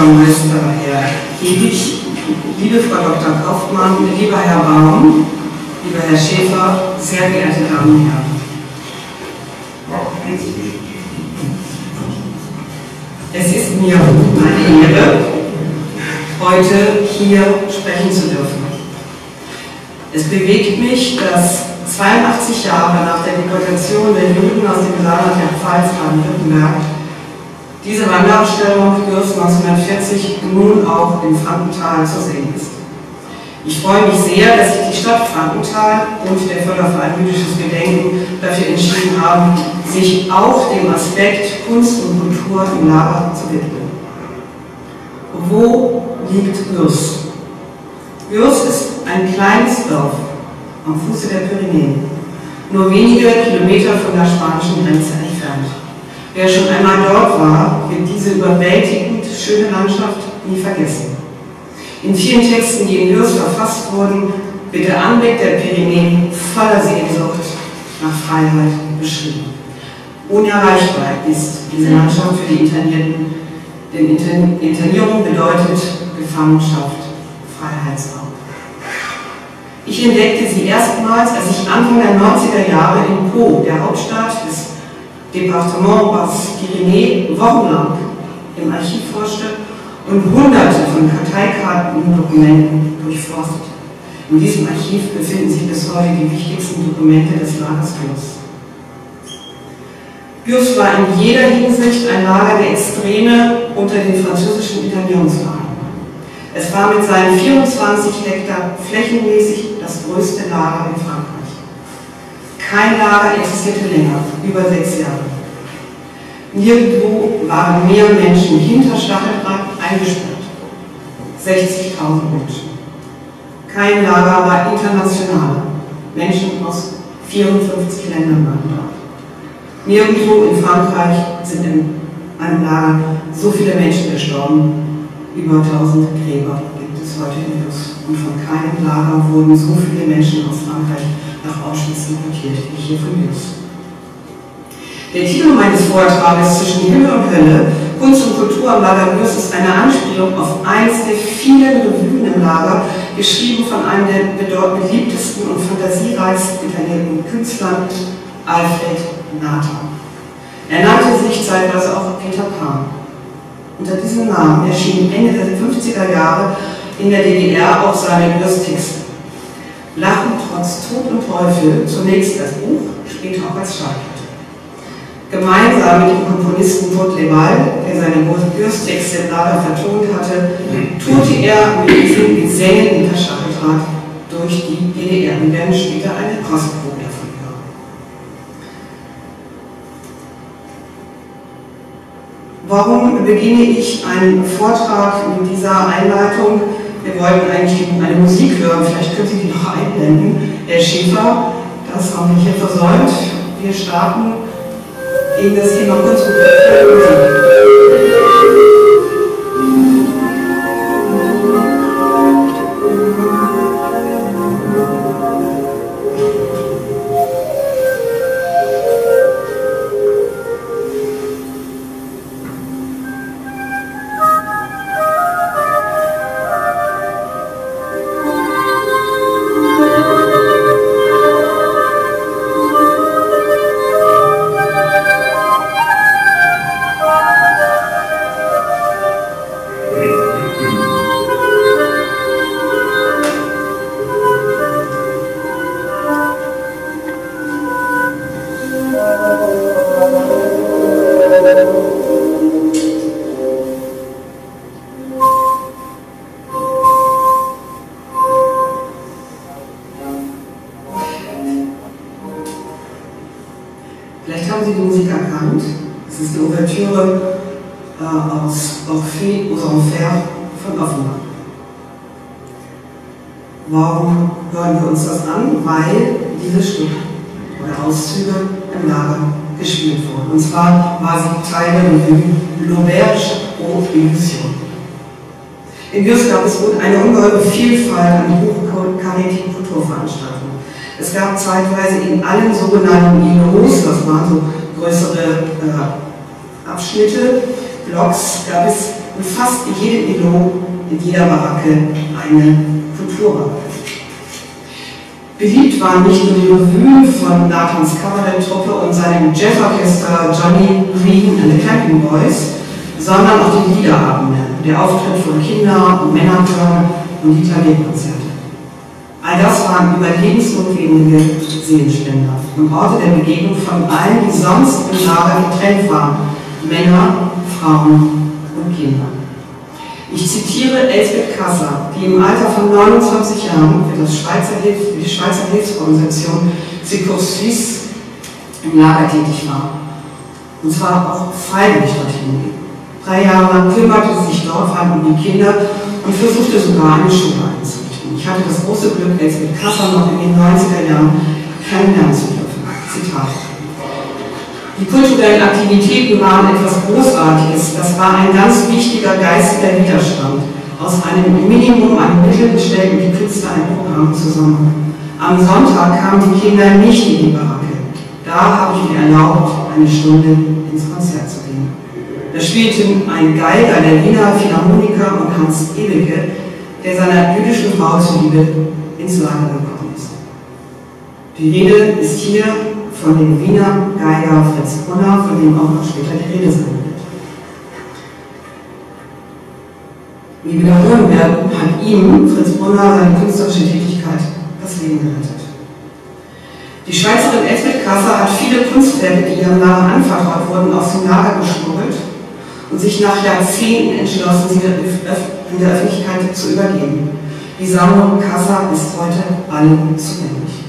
Oberbürgermeister Herr Hebig, liebe Frau Dr. Kaufmann, lieber Herr Baum, lieber Herr Schäfer, sehr geehrte Damen und Herren. Es ist mir eine Ehre, heute hier sprechen zu dürfen. Es bewegt mich, dass 82 Jahre nach der Deportation der Juden aus dem Saarland der Pfalz Baden-Württemberg diese Wanderausstellung Gürs 1940 nun auch in Frankenthal zu sehen ist. Ich freue mich sehr, dass sich die Stadt Frankenthal und der Förderverein Jüdisches Gedenken dafür entschieden haben, sich auch dem Aspekt Kunst und Kultur im Lager zu widmen. Wo liegt Gürs? Gürs ist ein kleines Dorf am Fuße der Pyrenäen, nur wenige Kilometer von der spanischen Grenze entfernt. Wer schon einmal dort war, wird diese überwältigend schöne Landschaft nie vergessen. In vielen Texten, die in Gürs verfasst wurden, wird der Anblick der Pyrenäen voller Sehnsucht nach Freiheit beschrieben. Unerreichbar ist diese Landschaft für die Internierten, denn Internierung bedeutet Gefangenschaft, Freiheitsraub. Ich entdeckte sie erstmals, als ich Anfang der 90er Jahre in Pau, der Hauptstadt des Departement Basse-Pyrénées, wochenlang im Archiv forschte und hunderte von Karteikarten und Dokumenten durchforstet. In diesem Archiv befinden sich bis heute die wichtigsten Dokumente des Lagers Gürs. Gürs war in jeder Hinsicht ein Lager der Extreme unter den französischen Internierungslagern. Es war mit seinen 24 Hektar flächenmäßig das größte Lager in Frankreich. Kein Lager existierte länger, über 6 Jahre. Nirgendwo waren mehr Menschen hinter Stacheldraht eingesperrt. 60.000 Menschen. Kein Lager war international. Menschen aus 54 Ländern waren dort. Nirgendwo in Frankreich sind in einem Lager so viele Menschen gestorben. Über 1000 Gräber gibt es heute in Gürs. Und von keinem Lager wurden so viele Menschen aus Frankreich nach Auschwitz deportiert wie hier von Gürs. Der Titel meines Vortrages „Zwischen Himmel und Hölle, Kunst und Kultur am Lager Gürs" ist eine Anspielung auf eines der vielen Revuen im Lager, geschrieben von einem der beliebtesten und fantasiereichsten internierten Künstlern, Alfred Nathan. Er nannte sich zeitweise auch Peter Pan. Unter diesem Namen erschienen Ende der 50er Jahre in der DDR auch seine Gürs-Texte. Lachen trotz Tod und Teufel, zunächst als Buch, später auch als Schallplatte. Gemeinsam mit dem Komponisten Kurt Lewald, der seine Gürs-Texte im Lager vertont hatte, tourte er mit diesen Gesängen hinter Stacheldraht durch die DDR. Wir werden später eine Kostprobe davon hören. Warum beginne ich einen Vortrag mit dieser Einleitung? Wir wollten eigentlich eine Musik hören, vielleicht können Sie die noch einblenden. Herr Schäfer, das haben wir hier versäumt. Wir starten in das Thema Kunst und Kultur. Vielleicht haben Sie die Musik erkannt. Es ist die Ouvertüre aus Orphée aux Enfers von Offenbach. Warum hören wir uns das an? Weil dieses Stück oder Auszüge im Lager gespielt wurden. Und zwar war sie Teil der Revue L'Auberge aux Illusions. In Gürs gab es eine ungeheure Vielfalt an hochkarätigen Kulturveranstaltungen. Es gab zeitweise in allen sogenannten Îlots, das waren so größere Abschnitte, Blocks, gab es und fast in jedem Ilo, in jeder Baracke eine Kulturbaracke. Beliebt waren nicht nur die Revue von Nathans Kabaretttruppe und seinem Jazzorchester Johnny Green and the Camping Boys, sondern auch die Liederabende, der Auftritt von Kinder- und Männerchören und die Klavierkonzerte. All das waren überlebensnotwendige Seelenspender und Orte der Begegnung von allen, die sonst im Lager getrennt waren, Männer, Frauen und Kinder. Ich zitiere Elsbeth Kasser, die im Alter von 29 Jahren für die Schweizer Hilfsorganisation Secours Suisse im Lager tätig war. Und zwar auch freiwillig dorthin ging. 3 Jahre lang kümmerte sie sich dort vor allem um die Kinder und versuchte sogar eine Schule einzurichten. Ich hatte das große Glück, Elsbeth Kasser noch in den 90er Jahren kennenlernen zu dürfen. Zitat. Die kulturellen Aktivitäten waren etwas Großartiges. Das war ein ganz wichtiger geistiger Widerstand. Aus einem Minimum an Mitteln stellten die Künstler ein Programm zusammen. Am Sonntag kamen die Kinder nicht in die Baracke. Da habe ich mir erlaubt, eine Stunde ins Konzert zu gehen. Da spielten ein Geiger der Wiener Philharmoniker und Hans Ebelke, der seiner jüdischen Frau zuliebe ins Lager gekommen ist. Die Rede ist hier von dem Wiener Geiger Fritz Brunner, von dem auch noch später die Rede sein wird. Wie wir da hören werden, hat ihm, Fritz Brunner, seine künstlerische Tätigkeit das Leben gerettet. Die Schweizerin Elsbeth Kasser hat viele Kunstwerke, die ihrem Lager anvertraut wurden, aus dem Lager geschmuggelt und sich nach Jahrzehnten entschlossen, sie in der Öffentlichkeit zu übergeben. Die Sammlung Kasser ist heute allen zugänglich.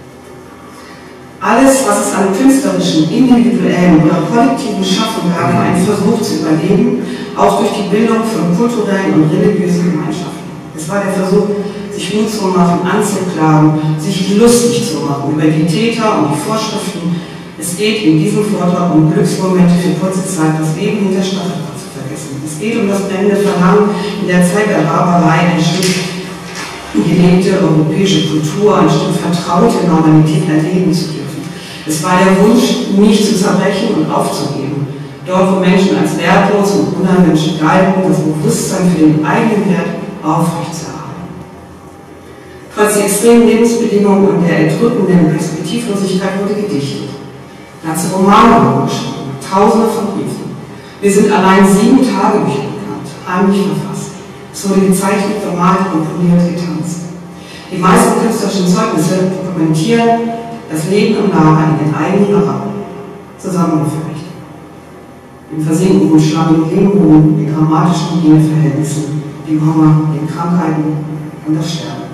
Alles, was es an künstlerischen, individuellen oder kollektiven Schaffen gab, war ein Versuch zu überleben, auch durch die Bildung von kulturellen und religiösen Gemeinschaften. Es war der Versuch, sich Mut zu machen, anzuklagen, sich lustig zu machen über die Täter und die Vorschriften. Es geht in diesem Vortrag um Glücksmomente für kurze Zeit, das Leben hinter Stacheldraht zu vergessen. Es geht um das brennende Verlangen, in der Zeit der Barbarei ein Stück gelebte europäische Kultur, ein Stück vertraute Normalität erleben zu dürfen. Es war der Wunsch, nicht zu zerbrechen und aufzugeben. Dort, wo Menschen als wertlos und unerwünscht galten, das Bewusstsein für den eigenen Wert aufrechtzuerhalten. Trotz der extremen Lebensbedingungen und der erdrückenden Perspektivlosigkeit wurde gedichtet. Ganze Romane wurden geschrieben, Tausende von Briefen. Wir sind allein 7 Tagebücher bekannt, heimlich verfasst. Es wurde gezeichnet, bemalt, komponiert, getanzt. Die meisten künstlerischen Zeugnisse dokumentieren das Leben im Lager in den eigenen Araben, zusammengefügt. Im versinkenden, schlammigen Leben, den dramatischen Hygieneverhältnissen, dem Hunger, den Krankheiten und das Sterben.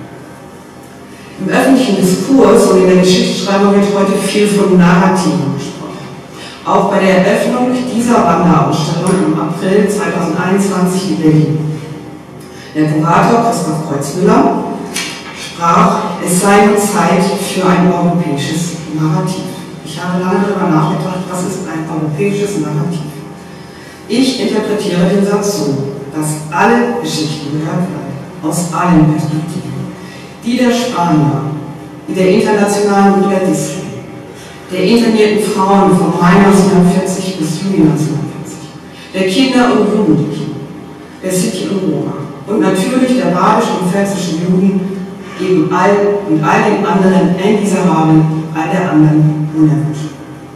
Im öffentlichen Diskurs und in der Geschichtsschreibung wird heute viel von Narrativen gesprochen. Auch bei der Eröffnung dieser Wanderausstellung im April 2021 in Berlin. Der Kurator Christoph Kreuzmüller sprach, es sei nun Zeit für ein europäisches Narrativ. Ich habe lange darüber nachgedacht, was ist ein europäisches Narrativ? Ich interpretiere den Satz so, dass alle Geschichten gehört werden, aus allen Perspektiven. Die der Spanier, die der internationalen Migradisten, der internierten Frauen von Mai 1940 bis Juni 1940, der Kinder und Jugendlichen, der Sinti und Roma und natürlich der badischen und pfälzischen Juden, eben all den anderen Miserablen, all der anderen unerwünscht.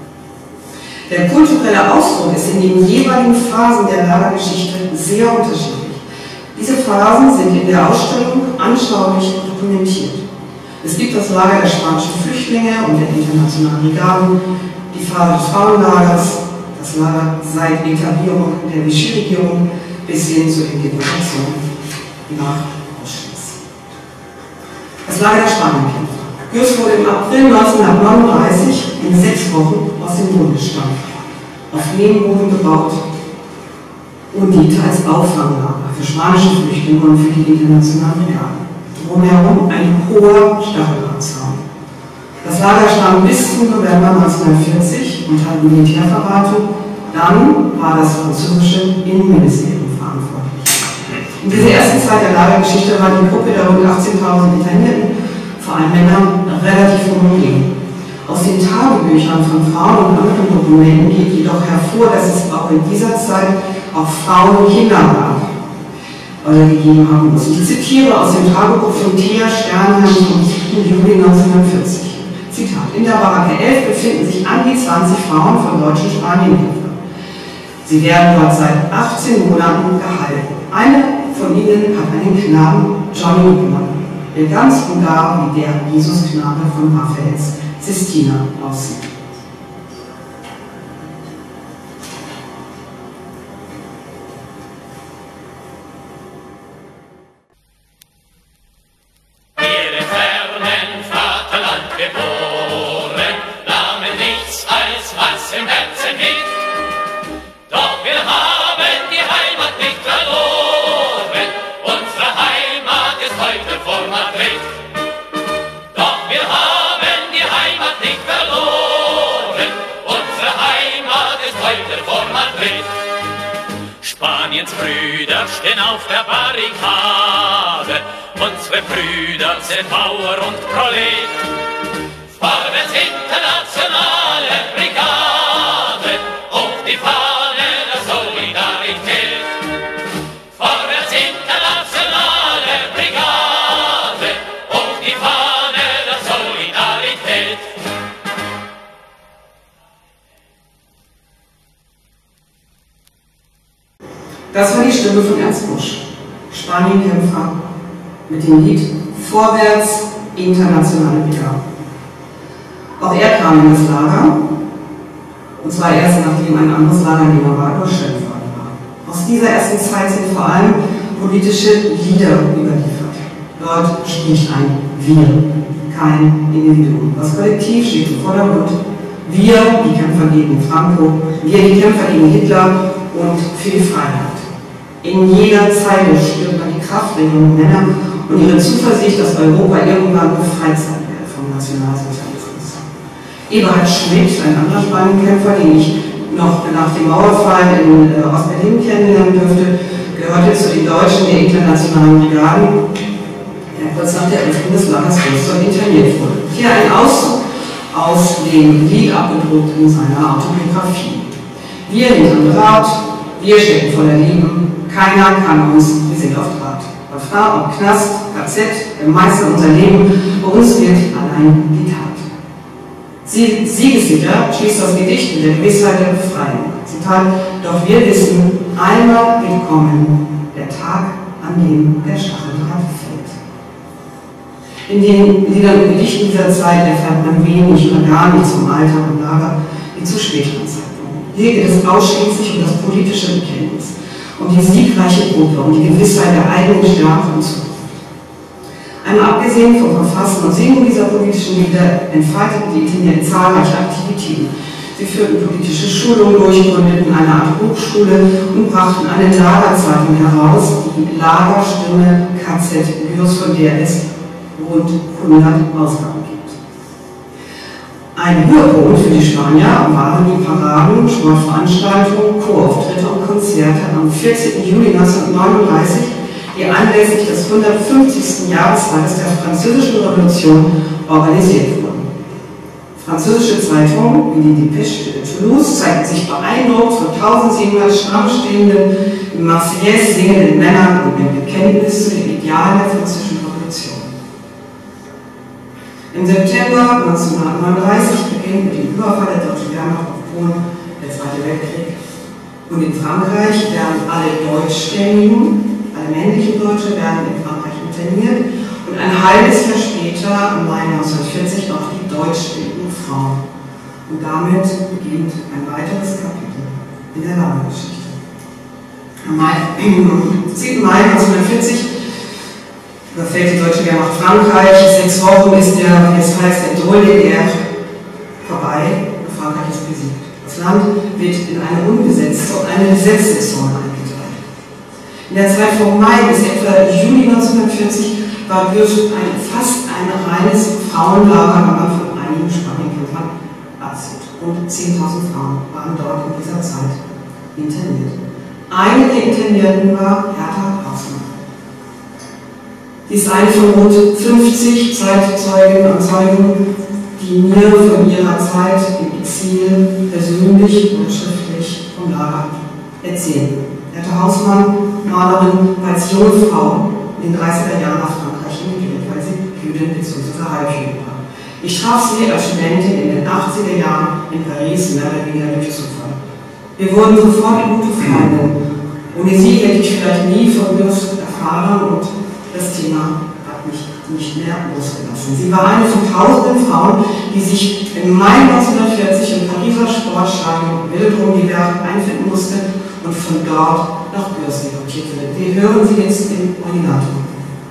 Der kulturelle Ausdruck ist in den jeweiligen Phasen der Lagergeschichte sehr unterschiedlich. Diese Phasen sind in der Ausstellung anschaulich dokumentiert. Es gibt das Lager der spanischen Flüchtlinge und der internationalen Brigaden, die Phase des Frauenlagers, das Lager seit Etablierung der Vichy-Regierung bis hin zur Integration nach Auschwitz. Das Lager der Spanienkämpfer. Jus wurde im April 1939 in 6 Wochen aus dem Boden gestampft, auf Lehmboden gebaut und diente als Auffanglager für spanische Flüchtlinge und für die internationalen Brigaden. Drumherum ein hoher Stacheldrahtzaun. Das Lager stand bis zum November 1940 unter Militärverwaltung. Dann war das französische Innenministerium verantwortlich. In dieser ersten Zeit der Lagergeschichte war die Gruppe der rund 18.000 Internierten, vor allem Männer, relativ homogen. Aus den Tagebüchern von Frauen und anderen Dokumenten geht jedoch hervor, dass es auch in dieser Zeit auch Frauen und Kinder gab oder gegeben haben muss. Ich zitiere aus dem Tagebuch von Thea Sternheim vom 7. Juli 1940. Zitat: In der Baracke 11 befinden sich an die 20 Frauen von deutschen Spanienhilfen. Sie werden dort seit 18 Monaten gehalten. Eine von ihnen hat einen Knaben Johnny genannt, der ganz und gar wie der Jesusknabe von Raphaels Sistina aussieht. Spaniens Brüder stehen auf der Barrikade, unsere Brüder sind Bauer und Prolet. Vorwärts internationale Brigade, hoch die Fahne der Solidarität. Vorwärts internationale Brigade, hoch die Fahne der Solidarität. Das war die Stimme von Ernst Busch, Spanienkämpfer, mit dem Lied Vorwärts, internationale Brigade. Auch er kam in das Lager, und zwar erst nachdem ein anderes Lagernehmer war, überschwemmt worden war. Aus dieser ersten Zeit sind vor allem politische Lieder überliefert. Dort spricht ein Wir, kein Individuum. Das Kollektiv steht im Vordergrund. Wir, die Kämpfer gegen Franco, wir, die Kämpfer gegen Hitler und für die Freiheit. In jeder Zeile spürt man die Kraft der jungen Männer und ihre Zuversicht, dass Europa irgendwann befreit sein wird vom Nationalsozialismus. Eberhard Schmidt, ein anderer Spanienkämpfer, den ich noch nach dem Mauerfall in Ostberlin kennenlernen durfte, gehörte zu den Deutschen der internationalen Brigaden, der kurz nach der Öffnung des Lagers Rostock interniert wurde. Hier ein Auszug aus dem Lied abgedruckt in seiner Autobiografie. Wir hinterm Draht, wir stecken voller Liebe, keiner kann uns, wir sind auf Draht. Refrain und Knast, KZ, der Meister unser Leben, bei uns wird allein die Tat. Siegessicher schließt das Gedicht mit der Gewissheit der Befreiung. Zitat: Doch wir wissen, einmal wird kommen der Tag, an dem der Stacheldraht fällt. In den Liedern und Gedichten dieser Zeit erfährt man wenig oder gar nichts vom Alltag und Lager wie zu späteren Zeitpunkten. Hier geht es ausschließlich um das politische Bekenntnis, um die siegreiche Gruppe, um die Gewissheit der eigenen Stärke und Zukunft. Einmal abgesehen vom Verfassen und Singen dieser politischen Lieder entfalteten die Intendenten zahlreiche Aktivitäten. Sie führten politische Schulungen durch, gründeten eine Art Hochschule und brachten eine Lagerzeitung heraus, die Lagerstimme KZ Lyros, von der es rund 100 Ausgaben gibt. Ein Höhepunkt für die Spanier waren die Paraden, Sportveranstaltungen, Chorauftritte und Konzerte am 14. Juli 1939, die anlässlich des 150. Jahrestages der Französischen Revolution organisiert wurden. Französische Zeitungen wie die Dépêche de Toulouse zeigten sich beeindruckt von 1700 stramm stehenden, Marseillaise singenden Männern und dem Bekenntnis zu den Idealen der Französischen Revolution. Im September 1939 beginnt mit dem Überfall der deutschen Wehrmacht auf Polen der Zweite Weltkrieg. Und in Frankreich werden alle Deutschstämmigen, alle männlichen Deutsche werden in Frankreich interniert und ein halbes Jahr später, im Mai 1940, auch die deutschstämmigen Frauen. Und damit beginnt ein weiteres Kapitel in der Lagergeschichte. Am 10. Mai 1940 überfällt die deutsche Wehrmacht Frankreich. 6 Wochen ist der, wie es heißt, der Drôle de guerre vorbei und Frankreich ist besiegt. Das Land wird in eine unbesetzte und eine besetzte Zone eingeteilt. In der Zeit vom Mai bis etwa Juli 1940 war Bürsch fast ein reines Frauenlager, wenn man von einigen Spanienkämpfern absieht. Rund 10.000 Frauen waren dort in dieser Zeit interniert. Eine der Internierten war Hertha Hausmann. Sie ist eine von rund 50 Zeitzeugen und Zeugen, die mir von ihrer Zeit im Exil persönlich und schriftlich vom Lager erzählen. Hertha Hausmann, Malerin, war als junge Frau in den 30er Jahren nach Frankreich emigriert, weil sie Jüdin bzw. Halbjüdin war. Ich traf sie als Studentin in den 80er Jahren in Paris, mehr oder weniger durch Zufall. Wir wurden sofort gute Freunde. Ohne sie hätte ich vielleicht nie von Lust erfahren und das Thema hat mich nicht mehr losgelassen. Sie war eine von tausenden Frauen, die sich im Mai 1940 im Pariser Sportstadion Velodrom die Werft einfinden musste und von dort nach Bürst deportiert wurde. Wir hören sie jetzt im Originalton.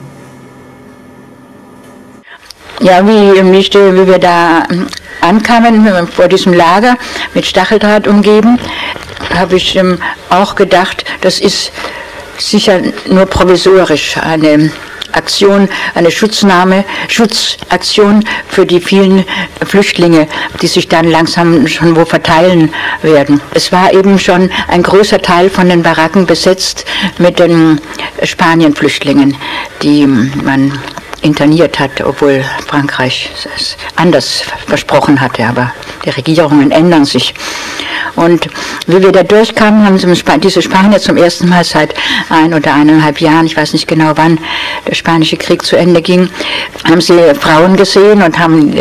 Ja, wie wir da ankamen, vor diesem Lager mit Stacheldraht umgeben, habe ich auch gedacht, das ist sicher nur provisorisch eine Aktion, eine Schutzaktion für die vielen Flüchtlinge, die sich dann langsam schon wo verteilen werden. Es war eben schon ein großer Teil von den Baracken besetzt mit den Spanienflüchtlingen, die man interniert hat, obwohl Frankreich es anders versprochen hatte, aber die Regierungen ändern sich. Und wie wir da durchkamen, haben diese Spanier zum ersten Mal seit 1 oder 1,5 Jahren, ich weiß nicht genau wann der Spanische Krieg zu Ende ging, haben sie Frauen gesehen und haben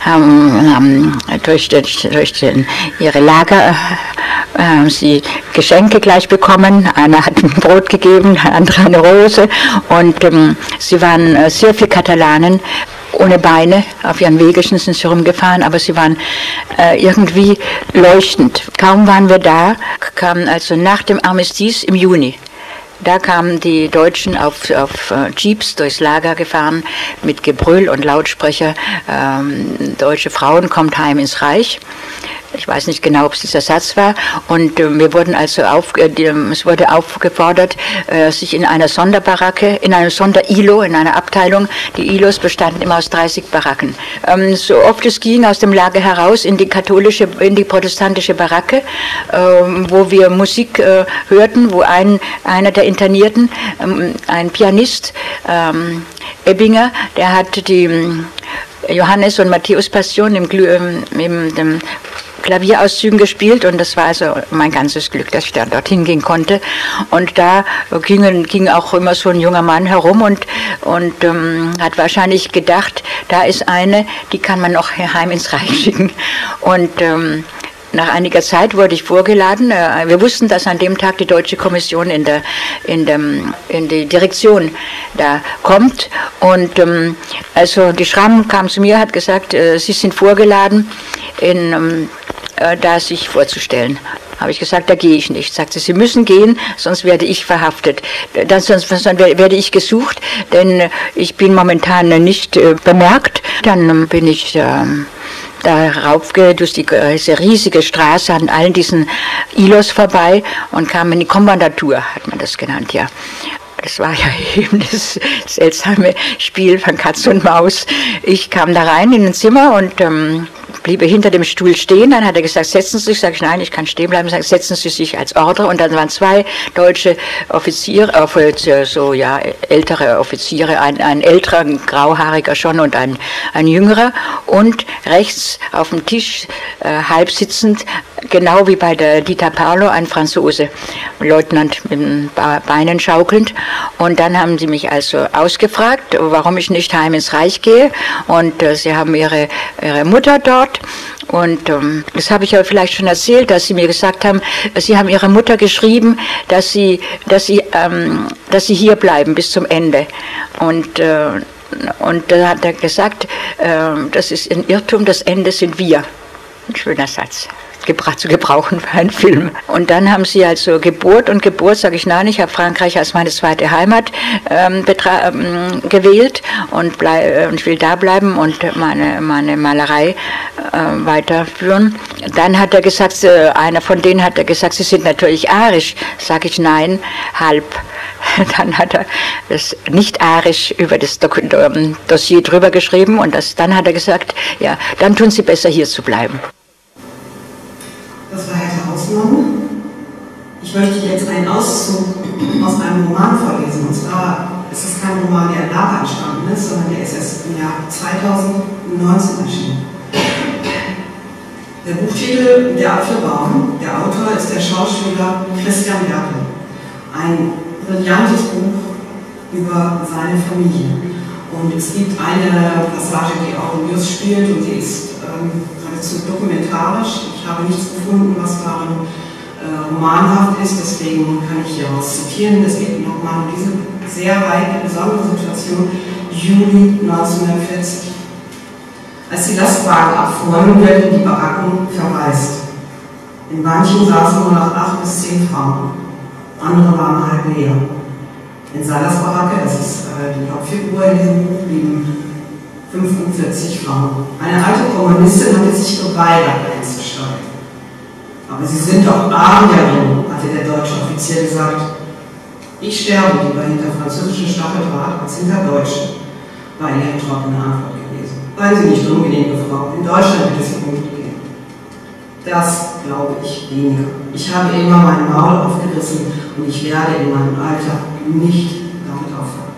durch ihre Lager sie Geschenke gleich bekommen. Einer hat ein Brot gegeben, der andere eine Rose. Und sie waren sehr viel Katalanen, ohne Beine, auf ihren Wegen sind sie rumgefahren, aber sie waren irgendwie leuchtend. Kaum waren wir da, kamen also nach dem Armistice im Juni. Da kamen die Deutschen auf Jeeps durchs Lager gefahren mit Gebrüll und Lautsprecher. Deutsche Frauen kommt heim ins Reich. Ich weiß nicht genau, ob es dieser Satz war. Und wir wurden also es wurde aufgefordert, sich in einer Sonderbaracke, in einem Sonder-ILO, in einer Abteilung, die ILOs bestanden immer aus 30 Baracken. So oft es ging, aus dem Lager heraus in die protestantische Baracke, wo wir Musik hörten, wo einer der Internierten, ein Pianist, Ebbinger, der hat die Johannes- und Matthäus-Passion im Klavierauszügen gespielt, und das war also mein ganzes Glück, dass ich dann dorthin gehen konnte. Und da ging auch immer so ein junger Mann herum und hat wahrscheinlich gedacht, da ist eine, die kann man noch heim ins Reich schicken. Und nach einiger Zeit wurde ich vorgeladen. Wir wussten, dass an dem Tag die Deutsche Kommission in die Direktion da kommt. Und also die Schramm kam zu mir, hat gesagt, Sie sind vorgeladen, da sich vorzustellen. Habe ich gesagt, da gehe ich nicht. Sagte, Sie müssen gehen, sonst werde ich verhaftet. Sonst werde ich gesucht, denn ich bin momentan nicht bemerkt. Dann bin ich da raufgehe durch diese riesige Straße an allen diesen ILOs vorbei und kam in die Kommandatur, hat man das genannt, ja. Das war ja eben das seltsame Spiel von Katz und Maus. Ich kam da rein in ein Zimmer und blieb hinter dem Stuhl stehen. Dann hat er gesagt, setzen Sie sich. Sag ich, nein, ich kann stehen bleiben. Sag, setzen Sie sich als Ordre. Und dann waren 2 deutsche Offiziere, so ja, ältere Offiziere, ein älterer, ein grauhaariger schon und ein jüngerer. Und rechts auf dem Tisch, halb sitzend, genau wie bei der Dita Parlo, ein Franzose, Leutnant mit den Beinen schaukelnd. Und dann haben sie mich also ausgefragt, warum ich nicht heim ins Reich gehe. Und sie haben ihre Mutter dort. Und das habe ich aber vielleicht schon erzählt, dass sie mir gesagt haben, sie haben ihrer Mutter geschrieben, dass sie hier bleiben bis zum Ende. Und da hat er gesagt, das ist ein Irrtum, das Ende sind wir. Ein schöner Satz. Zu gebrauchen für einen Film. Und dann haben sie also Geburt, sage ich, nein, ich habe Frankreich als meine zweite Heimat gewählt und ich will da bleiben und meine Malerei weiterführen. Dann hat er gesagt, einer von denen hat er gesagt, Sie sind natürlich arisch. Sage ich, nein, halb. Dann hat er das nicht arisch über das Dossier drüber geschrieben und dann hat er gesagt, ja, dann tun Sie besser hier zu bleiben. Das war Hertha Hausmann. Ich möchte jetzt einen Auszug aus einem Roman vorlesen. Und zwar ist es kein Roman, der im Lager entstanden ist, sondern der ist erst im Jahr 2019 erschienen. Der Buchtitel Der Apfelbaum, der Autor ist der Schauspieler Christian Berkel. Ein brillantes Buch über seine Familie. Und es gibt eine Passage, die auch in Just spielt und die ist geradezu dokumentarisch. Ich habe nichts gefunden, was darin romanhaft ist, deswegen kann ich hieraus zitieren. Es geht nochmal um diese sehr heikle, besondere Situation, Juli 1940. Als die Lastwagen abfuhren, werden die Baracken verwaist. In manchen saßen nur noch 8 bis 10 Frauen, andere waren halb leer. In Salas Baracke, das ist die Hauptfigur in diesem Buch, blieben 45 Frauen. Eine alte Kommunistin hatte sich geweigert, einzusteigen. Aber Sie sind doch Arierin, hatte der deutsche Offizier gesagt. Ich sterbe lieber hinter französischen Stacheldraht als hinter Deutschen, war ihre trockene Antwort gewesen. Seien Sie nicht ungenehme Frau, in Deutschland wird es Ihnen gut gehen. Das glaube ich weniger. Ich habe immer mein Maul aufgerissen und ich werde in meinem Alter nicht damit aufhören.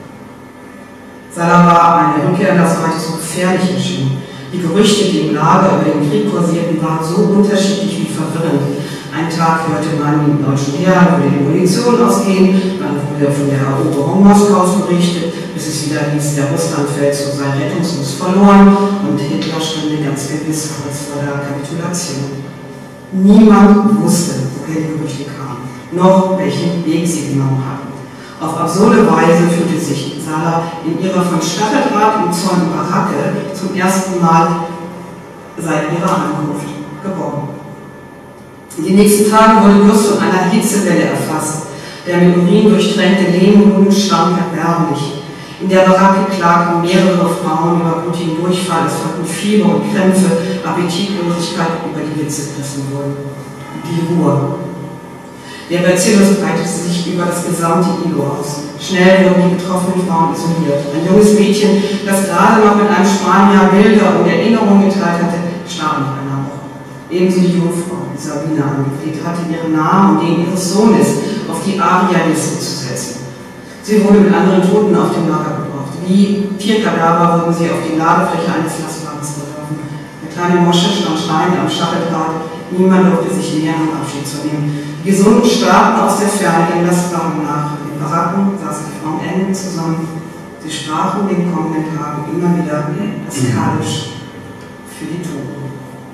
Salah war eine Rückkehr, das heute so gefährlich erschien. Die Gerüchte, die im Lager über den Krieg kursierten, waren so unterschiedlich wie verwirrend. Einen Tag hörte man, im deutschen Heer würde die Munition ausgehen, dann wurde von der Eroberung Moskaus berichtet, bis es wieder hieß, der Russlandfeldzug sei rettungslos verloren und Hitler stünde ganz gewiss kurz vor der Kapitulation. Niemand wusste, woher die Gerüchte kamen, noch welchen Weg sie genommen hatten. Auf absurde Weise fühlte sich Salah in ihrer von Stacheldraht umzäunten Baracke zum ersten Mal seit ihrer Ankunft geborgen. In den nächsten Tagen wurde Just von einer Hitzewelle erfasst. Der mit Urin durchtränkte Lehmboden stank erbärmlich. In der Baracke klagten mehrere Frauen über blutigen Durchfall, es fanden Fieber und Krämpfe, Appetitlosigkeit, über die Witze gerissen wurden. Die Ruhe. Der Bacillus breitete sich über das gesamte Iglo aus. Schnell wurden die betroffenen Frauen isoliert. Ein junges Mädchen, das gerade noch mit einem Spanier Bilder und Erinnerungen geteilt hatte, starb nach einer Woche. Ebenso die Jungfrau, die Sabine angefleht hatte, ihren Namen und den ihres Sohnes auf die Aria-Liste zu setzen. Sie wurde mit anderen Toten auf dem Lager gebracht. Wie Tierkadaver wurden sie auf die Ladefläche eines Lastwagens geworfen. Der kleine Mosche stand schreiend am Stacheldraht. Niemand durfte sich nähern, um Abschied zu nehmen. Die Gesunden starrten aus der Ferne den Lastwagen nach. In den Baracken saßen die Frauen eng zusammen. Sie sprachen in den kommenden Tagen immer wieder das Kalisch für die Toten.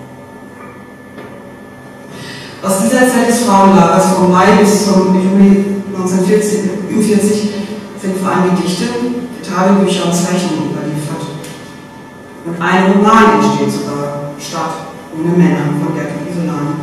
Aus dieser Zeit des Frauenlagers vom Mai bis zum Juli 1944 sind vor allem Gedichte, Tagebücher und Zeichnungen überliefert. Und ein Roman entsteht sogar, Stadt ohne Männer, von Gertrud Isolani.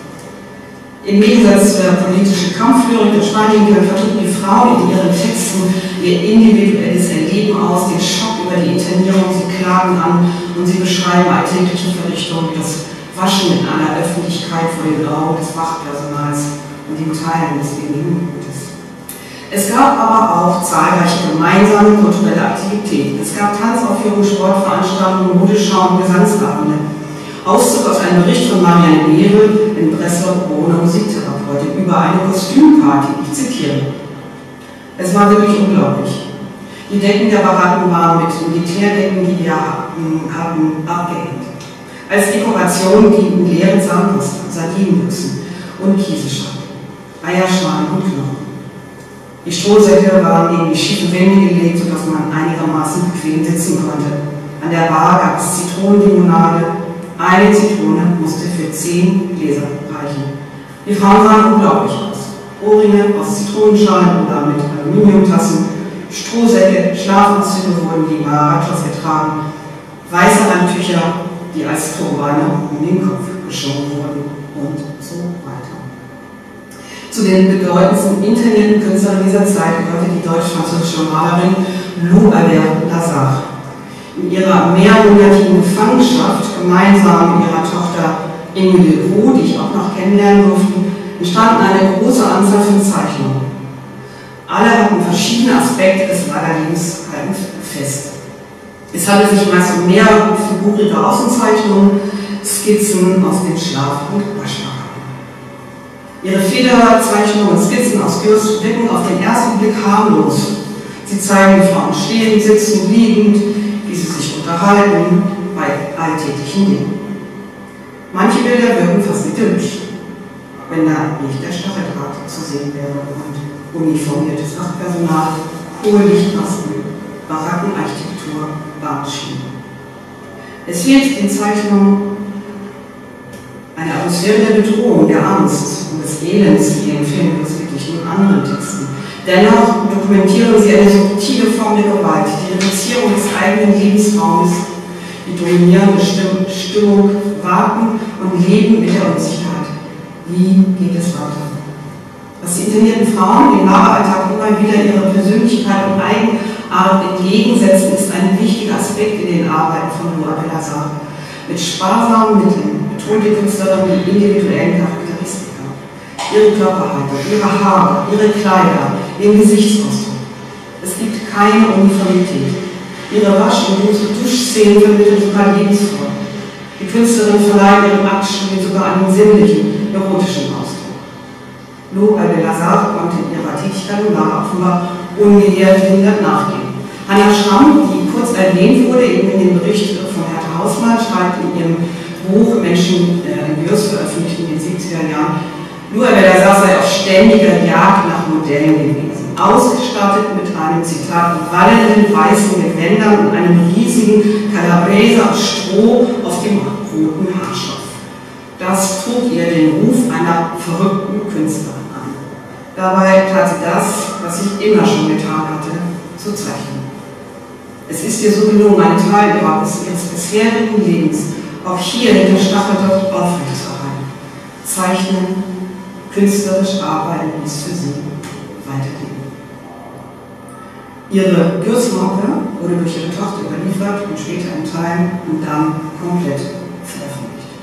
Im Gegensatz zur politischen Kampfführung der Spanienkämpfer drücken die Frauen in ihren Texten ihr individuelles Erleben aus, den Schock über die Internierung, sie klagen an und sie beschreiben alltägliche Verrichtungen wie das Waschen in einer Öffentlichkeit vor den Augen des Wachpersonals und dem Teilen des Gegenübergutes. Es gab aber auch zahlreiche gemeinsame kulturelle Aktivitäten. Es gab Tanzaufführungen, Sportveranstaltungen, Modeschau und Gesangsabende. Auszug aus einem Bericht von Marianne Behre in Breslau ohne Musiktherapeutin über eine Kostümparty. Ich zitiere. Es war wirklich unglaublich. Die Decken der Baracken waren mit Militärdecken, die wir hatten, abgehängt. Als Dekoration dienten leere Zahnpasta, Sardinenbüchsen und Kieselsteine, Eierschalen und Knochen. Die Strohsäcke waren gegen die schiefen Wände gelegt, sodass man einigermaßen bequem sitzen konnte. An der Bar gab es Zitronenlimonade. Eine Zitrone musste für 10 Gläser reichen. Die Frauen sahen unglaublich aus. Ohrringe aus Zitronenschalen oder mit Aluminiumtassen, Strohsäcke, Schlafanzüge wurden wie Marachas getragen, weiße Handtücher, die als Turbane um den Kopf geschoben wurden und so weiter. Zu den bedeutendsten internierten Künstlern dieser Zeit gehörte die deutsch-französische Malerin Lou Albert Lazare. In ihrer mehrmonatigen Gefangenschaft, gemeinsam mit ihrer Tochter Emilie Roux, die ich auch noch kennenlernen durfte, entstanden eine große Anzahl von Zeichnungen. Alle hatten verschiedene Aspekte des Lagerlebens fest. Es handelt sich meist um mehrere figurige Außenzeichnungen, Skizzen aus den Schlaf- und Waschlager. Ihre Federzeichnungen und Skizzen aus Gürst wirken auf den ersten Blick harmlos. Sie zeigen die Frauen stehend, sitzend, liegend, wie sie sich unterhalten bei alltäglichen Dingen. Manche Bilder wirken fast idyllisch, wenn da nicht der Stacheldraht zu sehen wäre und uniformiertes Wachpersonal, hohe Lichtmasten, Barackenarchitektur, Bahnschienen. Es fehlt in Zeichnungen eine Atmosphäre der Bedrohung, der Angst und des Elends, wie in Filmen wirklich in anderen Texten. Dennoch dokumentieren sie eine subtile Form der Gewalt, die Reduzierung des eigenen Lebensraumes, die dominierende Stimmung, Warten und Leben mit der Unsicherheit. Wie geht es weiter? Was die internierten Frauen im Lageralltag immer wieder ihrer Persönlichkeit und Eigenart entgegensetzen, ist ein wichtiger Aspekt in den Arbeiten von Noa Bellassar. Mit sparsamen Mitteln betont die Künstlerin die individuellen Charakteristika, ihre Körperhaltung, ihre Haare, ihre Kleider, ihren Gesichtsausdruck. Es gibt keine Uniformität. Ihre Wasch- und Duschszenen vermitteln sogar Lebensform. Die Künstlerin verleiht ihrem Aktstudien sogar einen sinnlichen, erotischen Ausdruck. Noa Bellassar konnte in ihrer Tätigkeit im Lager offenbar ungehindert nachgehen. Hannah Schramm, die kurz erwähnt wurde, eben in dem Bericht von Hertha Hausmann, schreibt in ihrem Buch Menschen in Würz, veröffentlicht in den 70er Jahren, Noa Bellassar sei auf ständiger Jagd nach Modellen gewesen, ausgestattet mit einem, Zitat, wallenden weißen Gewändern und einem riesigen Calabrese aus Stroh auf dem roten Haarstoff. Das trug ihr den Ruf einer verrückten Künstlerin an. Dabei tat sie das, was ich immer schon getan hatte, zu zeichnen. Es ist ihr so gelungen, einen Teil ihres bisherigen Lebens auch hier hinter Stacheldraht aufrechtzuerhalten. Zeichnen, künstlerisch arbeiten ist für sie weitergehen. Ihre Gürslampe wurde durch ihre Tochter überliefert und später in Teilen und dann komplett veröffentlicht.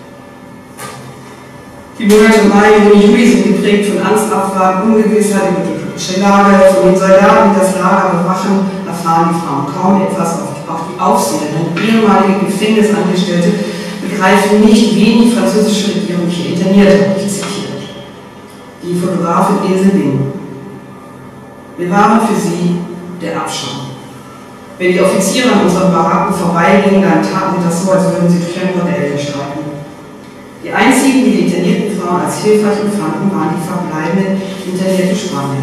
Die Monate Mai, Juni, Juli sind geprägt von Angstabfahrt, Ungewissheit über die politische Lage. Von den Soldaten, die das Lager bewachen, erfahren die Frauen kaum etwas. Auch die Aufseherinnen, ehemalige Gefängnisangestellte, begreifen nicht, wen die französische Regierung hier interniert hat. Ich zitiere die Fotografin Ilse Ling. Wir waren für sie der Abschaum. Wenn die Offiziere an unseren Baracken vorbeigingen, dann taten sie das so, als würden sie durch ein Bordell streiten. Die einzigen, die die internierten Frauen als hilfreich empfanden, waren die verbleibenden internierten Spanier.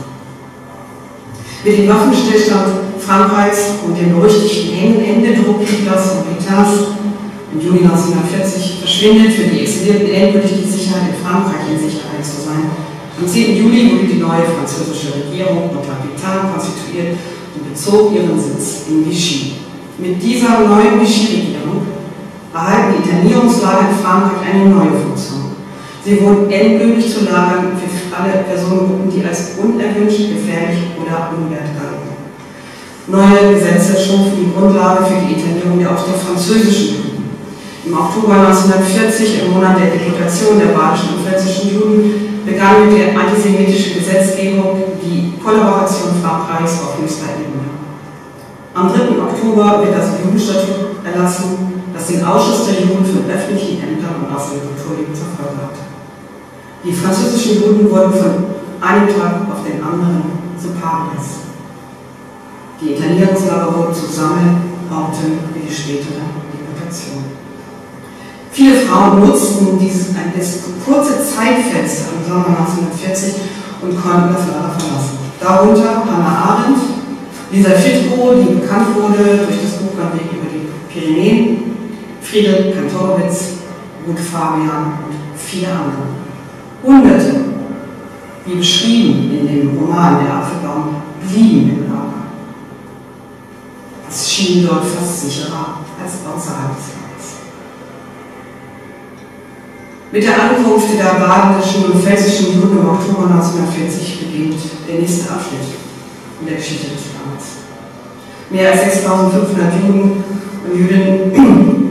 Mit dem Waffenstillstand Frankreichs und dem berüchtigten Endedruck Hitlers und Pétains im Juni 1940 verschwindet für die Exilierten endgültig die Sicherheit, in Frankreich in Sicherheit zu sein. Am 10. Juli wurde die neue französische Regierung unter Pétain konstituiert und bezog ihren Sitz in Vichy. Mit dieser neuen Vichy-Regierung erhalten die Internierungslager in Frankreich eine neue Funktion. Sie wurden endgültig zu Lagern für alle Personengruppen, die als unerwünscht, gefährlich oder unwert galten. Neue Gesetze schufen die Grundlage für die Internierung der auch der französischen Juden. Im Oktober 1940, im Monat der Deportation der badischen und pfälzischen Juden, begann mit der antisemitischen Gesetzgebung die Kollaboration Frankreichs auf höchster Ebene. Am 3. Oktober wird das Judenstatut erlassen, das den Ausschluss der Juden von öffentlichen Ämtern und aus dem Kulturleben zur Folge hatte. Die französischen Juden wurden von einem Tag auf den anderen zu Parias. Die Internierungslager wurden zu Sammelorten für die spätere Deportation. Viele Frauen nutzten dieses kurze Zeitfenster im Sommer 1940 und konnten das Lager verlassen. Darunter Hannah Arendt, Lisa Fitko, die bekannt wurde durch das Buch Beim Weg über die Pyrenäen, Friedrich Kantorowicz, Ruth Fabian und viele andere. Hunderte, wie beschrieben in dem Roman Der Apfelbaum, blieben im Lager. Es schien dort fast sicherer als außerhalb des Lagers. Mit der Ankunft der badischen und pfälzischen Juden im Oktober 1940 beginnt der nächste Abschnitt in der Geschichte des Landes. Mehr als 6.500 Juden und Jüdinnen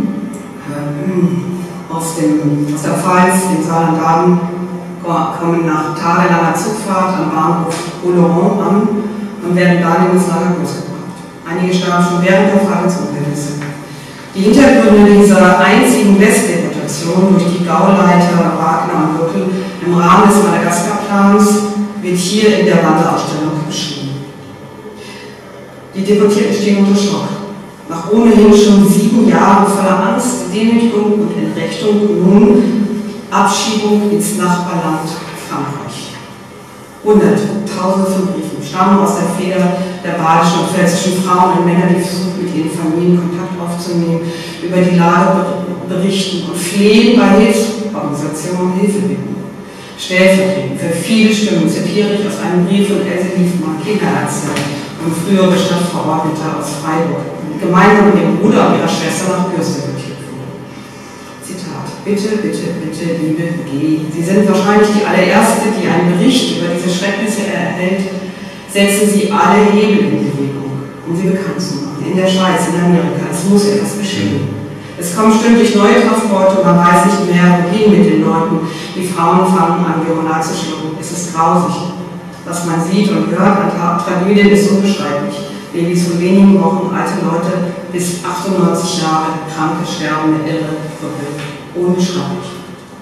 aus der Pfalz, dem Saarland-Baden, kommen nach tagelanger Zugfahrt am Bahnhof Oloron an und werden dann in das Lager großgebracht. Einige starben schon während der Fahrt ins Ungewisse. Die Hintergründe dieser einzigen Westdeportation durch die Gauleiter Wagner und Luckel im Rahmen des Madagaskar-Plans wird hier in der Wanderausstellung beschrieben. Die Deportierten stehen unter Schock. Nach ohnehin schon 7 7 Jahren voller Angst, Demütigung und Entrechtung, nun Abschiebung ins Nachbarland Frankreich. Hunderte, Tausende von Briefen stammen aus der Feder der badischen und pfälzischen Frauen und Männer, die versuchen, mit ihren Familien Kontakt aufzunehmen, über die Lage berichten und flehen bei Hilfsorganisationen Hilfe bitten. Stellvertretend für viele Stimmen zitiere ich aus einem Brief von Else Liefmann, Kinderärztin und frühere Stadtverordnete aus Freiburg, die gemeinsam mit ihrem Bruder und ihrer Schwester nach Bürste deportiert wurde. Zitat: Bitte, bitte, bitte, liebe G. Sie sind wahrscheinlich die allererste, die einen Bericht über diese Schrecknisse erhält. Setzen Sie alle Hebel in Bewegung, um sie bekannt zu machen. In der Schweiz, in Amerika, es muss etwas geschehen. Es kommen stündlich neue Transporte und man weiß nicht mehr, wohin mit den Leuten. Die Frauen fangen an, Viola zu schlucken. Es ist grausig. Was man sieht und hört an Tragödien ist unbeschreiblich. Babys von wenigen Wochen, alte Leute bis 98 Jahre, kranke, sterbende, irre, verrückt. Unbeschreiblich.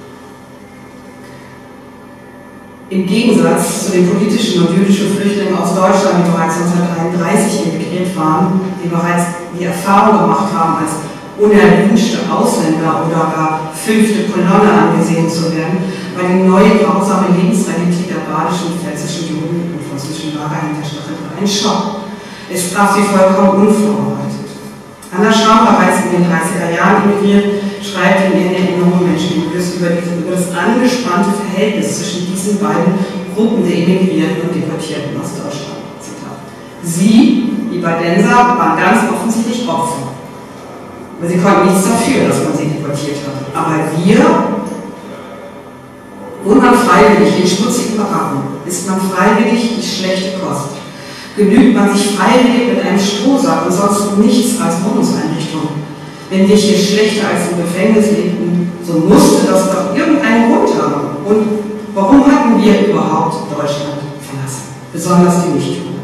Im Gegensatz zu den politischen und jüdischen Flüchtlingen aus Deutschland, die bereits 1933 emigriert waren, die bereits die Erfahrung gemacht haben, als unerwünschte Ausländer oder gar 5. Kolonne angesehen zu werden, war die neue grausame Lebensrealität der badischen und pfälzischen Juden und französischen Lager hinter Stacheldraht ein Schock. Es traf sie vollkommen unvorbereitet. Anna Schramm, bereits in den 30er Jahren emigriert, schreibt in ihren Erinnerungen Menschenlüges über das angespannte Verhältnis zwischen diesen beiden Gruppen der Emigrierten und Deportierten aus Deutschland. Zitat: Sie, die Badenser, waren ganz offensichtlich Opfer. Aber sie konnten nichts dafür, dass man sie deportiert hat. Aber wir, wohnt man freiwillig in schmutzigen Baracken, isst man freiwillig die schlechte Kost, genügt man sich freiwillig mit einem Strohsack und sonst nichts als Wohnungseinrichtung. Wenn wir hier schlechter als im Gefängnis lebten, so musste das doch irgendeinen Grund haben. Und warum hatten wir überhaupt Deutschland verlassen? Besonders die Nichtjuden.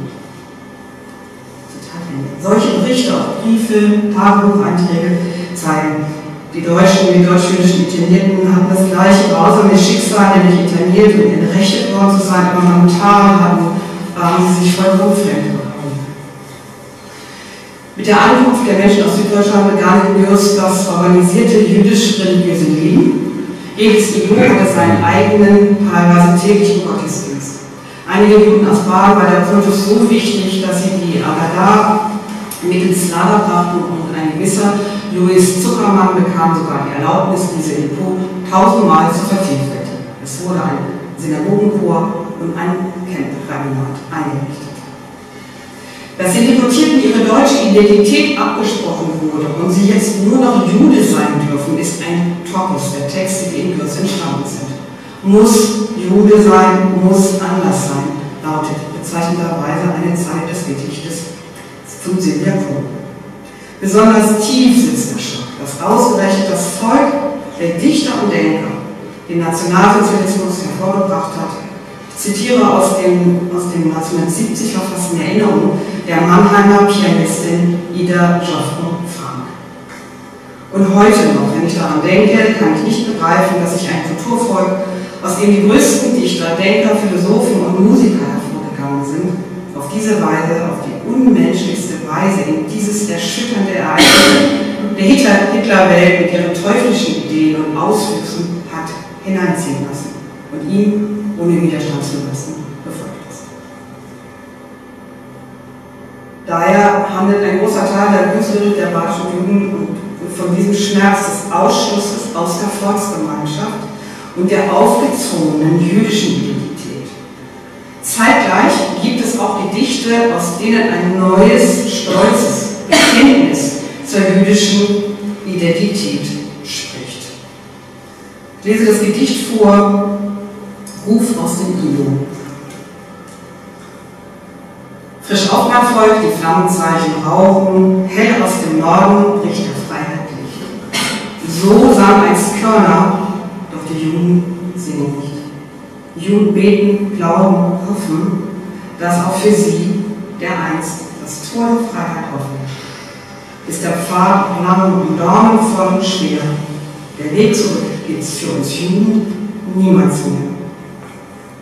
Solche Berichte, auch Briefe, Tagebucheinträge zeigen, die Deutschen und die deutsch-jüdischen Internierten hatten das gleiche grausame Schicksal, nämlich interniert und entrechtet worden zu sein, aber momentan waren sie sich vollkommen fremd bekommen. Mit der Ankunft der Menschen aus Süddeutschland begann in Jüst das organisierte jüdisch-religiöse Leben. Jedes Niveau hatte seinen eigenen, teilweise täglichen Gottesdienst. Einige Juden aus Baden war der Kultus so wichtig, dass sie die Agadah mittels Lader brachten und ein gewisser Louis Zuckermann bekam sogar die Erlaubnis, diese Depot 1000-mal zu vervielfältigen. Es wurde ein Synagogenchor und ein Camp-Rabbinat eingerichtet. Dass den Deportierten ihre deutsche Identität abgesprochen wurde und sie jetzt nur noch Jude sein dürfen, ist ein Topos der Texte, die in Kürze entstanden sind. Muss Jude sein, muss anders sein, lautet bezeichnenderweise eine Zeit des Gedichtes von Silvia Kuhn. Besonders tief sitzt der Schock, dass ausgerechnet das Volk der Dichter und Denker den Nationalsozialismus hervorgebracht hat. Ich zitiere aus dem 1970 verfassten Erinnerungen der Mannheimer Pianistin Ida Joffre-Frank. Und heute noch, wenn ich daran denke, kann ich nicht begreifen, dass sich ein Kulturvolk, aus dem die größten Dichter, Denker, Philosophen und Musiker hervorgegangen sind, auf diese Weise, auf die unmenschlichste Weise in dieses erschütternde Ereignis der Hitlerwelt mit ihren teuflischen Ideen und Auswüchsen hat hineinziehen lassen und ihm ohne Widerstand zu lassen befolgt ist. Daher handelt ein großer Teil der Kunstlyrik der badischen Juden von diesem Schmerz des Ausschlusses aus der Volksgemeinschaft und der aufgezwungenen jüdischen Identität. Zeitgleich gibt es auch Gedichte, aus denen ein neues, stolzes Bekenntnis zur jüdischen Identität spricht. Ich lese das Gedicht vor, Ruf aus dem Ilo. Frisch auf mein Volk, die Flammenzeichen rauchen, hell aus dem Norden bricht der Freiheit Licht. So sang einst Körner, doch die Juden singen nicht. Die Juden beten, glauben, hoffen, dass auch für sie dereinst das Tor der Freiheit offen ist. Ist der Pfad lang und dornenvoll und schwer, der Weg zurück gibt's für uns Juden niemals mehr.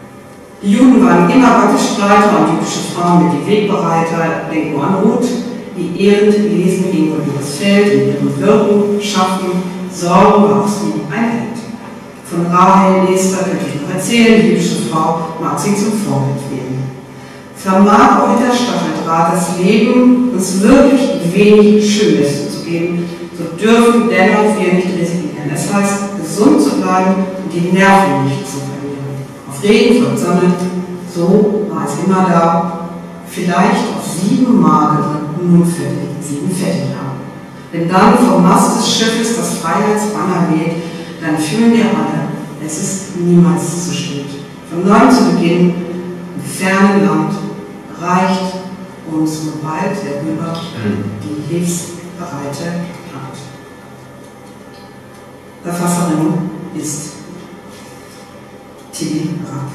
Die Juden waren immer Gottesstreiter und jüdische Frauen mit die Wegbereiter, denken nur an Ruth, die ehrend lesen gehen über das Feld, in ihrem Wirken, Schaffen, Sorgen, wachsen, ein Held. Von Rahel, Esther könnte ich noch erzählen, die jüdische Frau mag sie zum Vorbild wählen. Vermag auch der Stacheldraht das Leben uns wirklich wenig Schönes zu geben, so dürfen dennoch wir nicht resignieren. Es heißt, gesund zu bleiben und die Nerven nicht zu verlieren. Auf Regen folgt Sonne, so war es immer da, vielleicht auf 7 magere, nun 7 fette Jahre. Wenn dann vom Mast des Schiffes das Freiheitsbanner weht, dann fühlen wir alle, es ist niemals zu spät. Von neuem zu Beginn, im fernen Land, reicht uns nur bald herüber die hilfsbereite Hand. Verfasserin ist Tilly Rapp,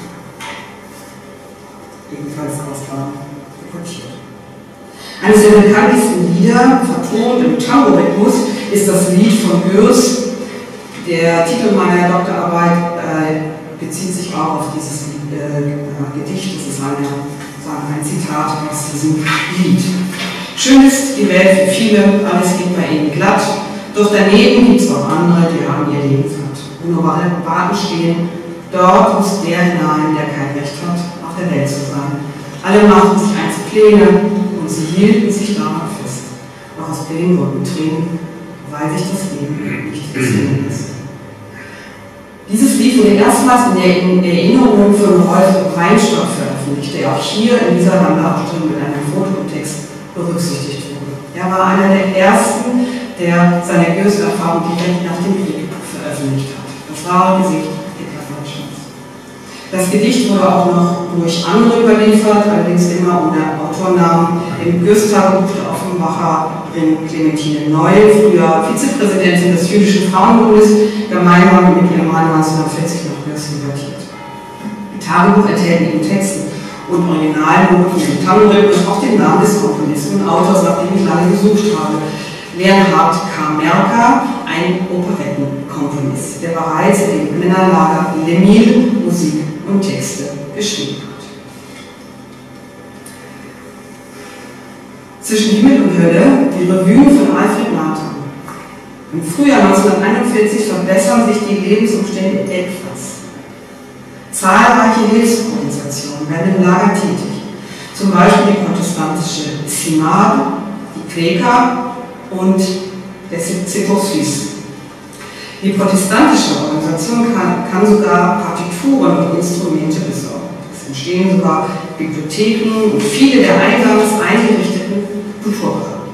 ebenfalls aus Bayern deportiert. Eines der bekanntesten Lieder, vertont im Tango-Rhythmus, ist das Lied von Gürs. Der Titel meiner Doktorarbeit bezieht sich auch auf dieses Gedicht. Das ist ein Zitat aus diesem Lied. Schön ist die Welt für viele, alles geht bei ihnen glatt, doch daneben gibt es auch andere, die haben ihr Leben satt. Und nur alle Warten stehen, dort muss der hinein, der kein Recht hat, auf der Welt zu sein. Alle machten sich einst Pläne und sie hielten sich daran fest. Doch aus Plänen wurden Tränen, weil sich das Leben nicht erzwingen lässt. Dieses Lied wurde erstmals in der Erinnerung von Rolf Weinstock veröffentlicht, der auch hier in dieser Wanderausstellung mit einem Fototext berücksichtigt wurde. Er war einer der ersten, der seine Goethe-Erfahrung direkt nach dem Krieg veröffentlicht hat. Das wahre Gesicht Hitler-Deutschlands. Das Gedicht wurde auch noch durch andere überliefert, allerdings immer unter Autornamen. Im Goethe-Tagebuch der Offenbacherin Clementine Neul, früher Vizepräsidentin des Jüdischen Frauenbundes, gemeinsam mit ihrem Mann 1940 noch Goethe datiert. Die Tagebuch enthält neben Texten und Originalnoten im Tango-Rhythmus auch den Namen des Komponisten und Autors, nach dem ich lange gesucht habe. Leonhard K. Merker, ein Operettenkomponist, der bereits in den Männerlager Lemil Musik und Texte geschrieben hat. Zwischen Himmel und Hölle, die Revue von Alfred Nathan. Im Frühjahr 1941 verbessern sich die Lebensumstände etwas. Zahlreiche Hilfsorganisationen werden im Lager tätig, zum Beispiel die protestantische CIMAD, die Quäker und der Secours Suisse. Die protestantische Organisation kann sogar Partituren und Instrumente besorgen. Es entstehen sogar Bibliotheken und viele der eingangs eingerichteten Kulturprogramme.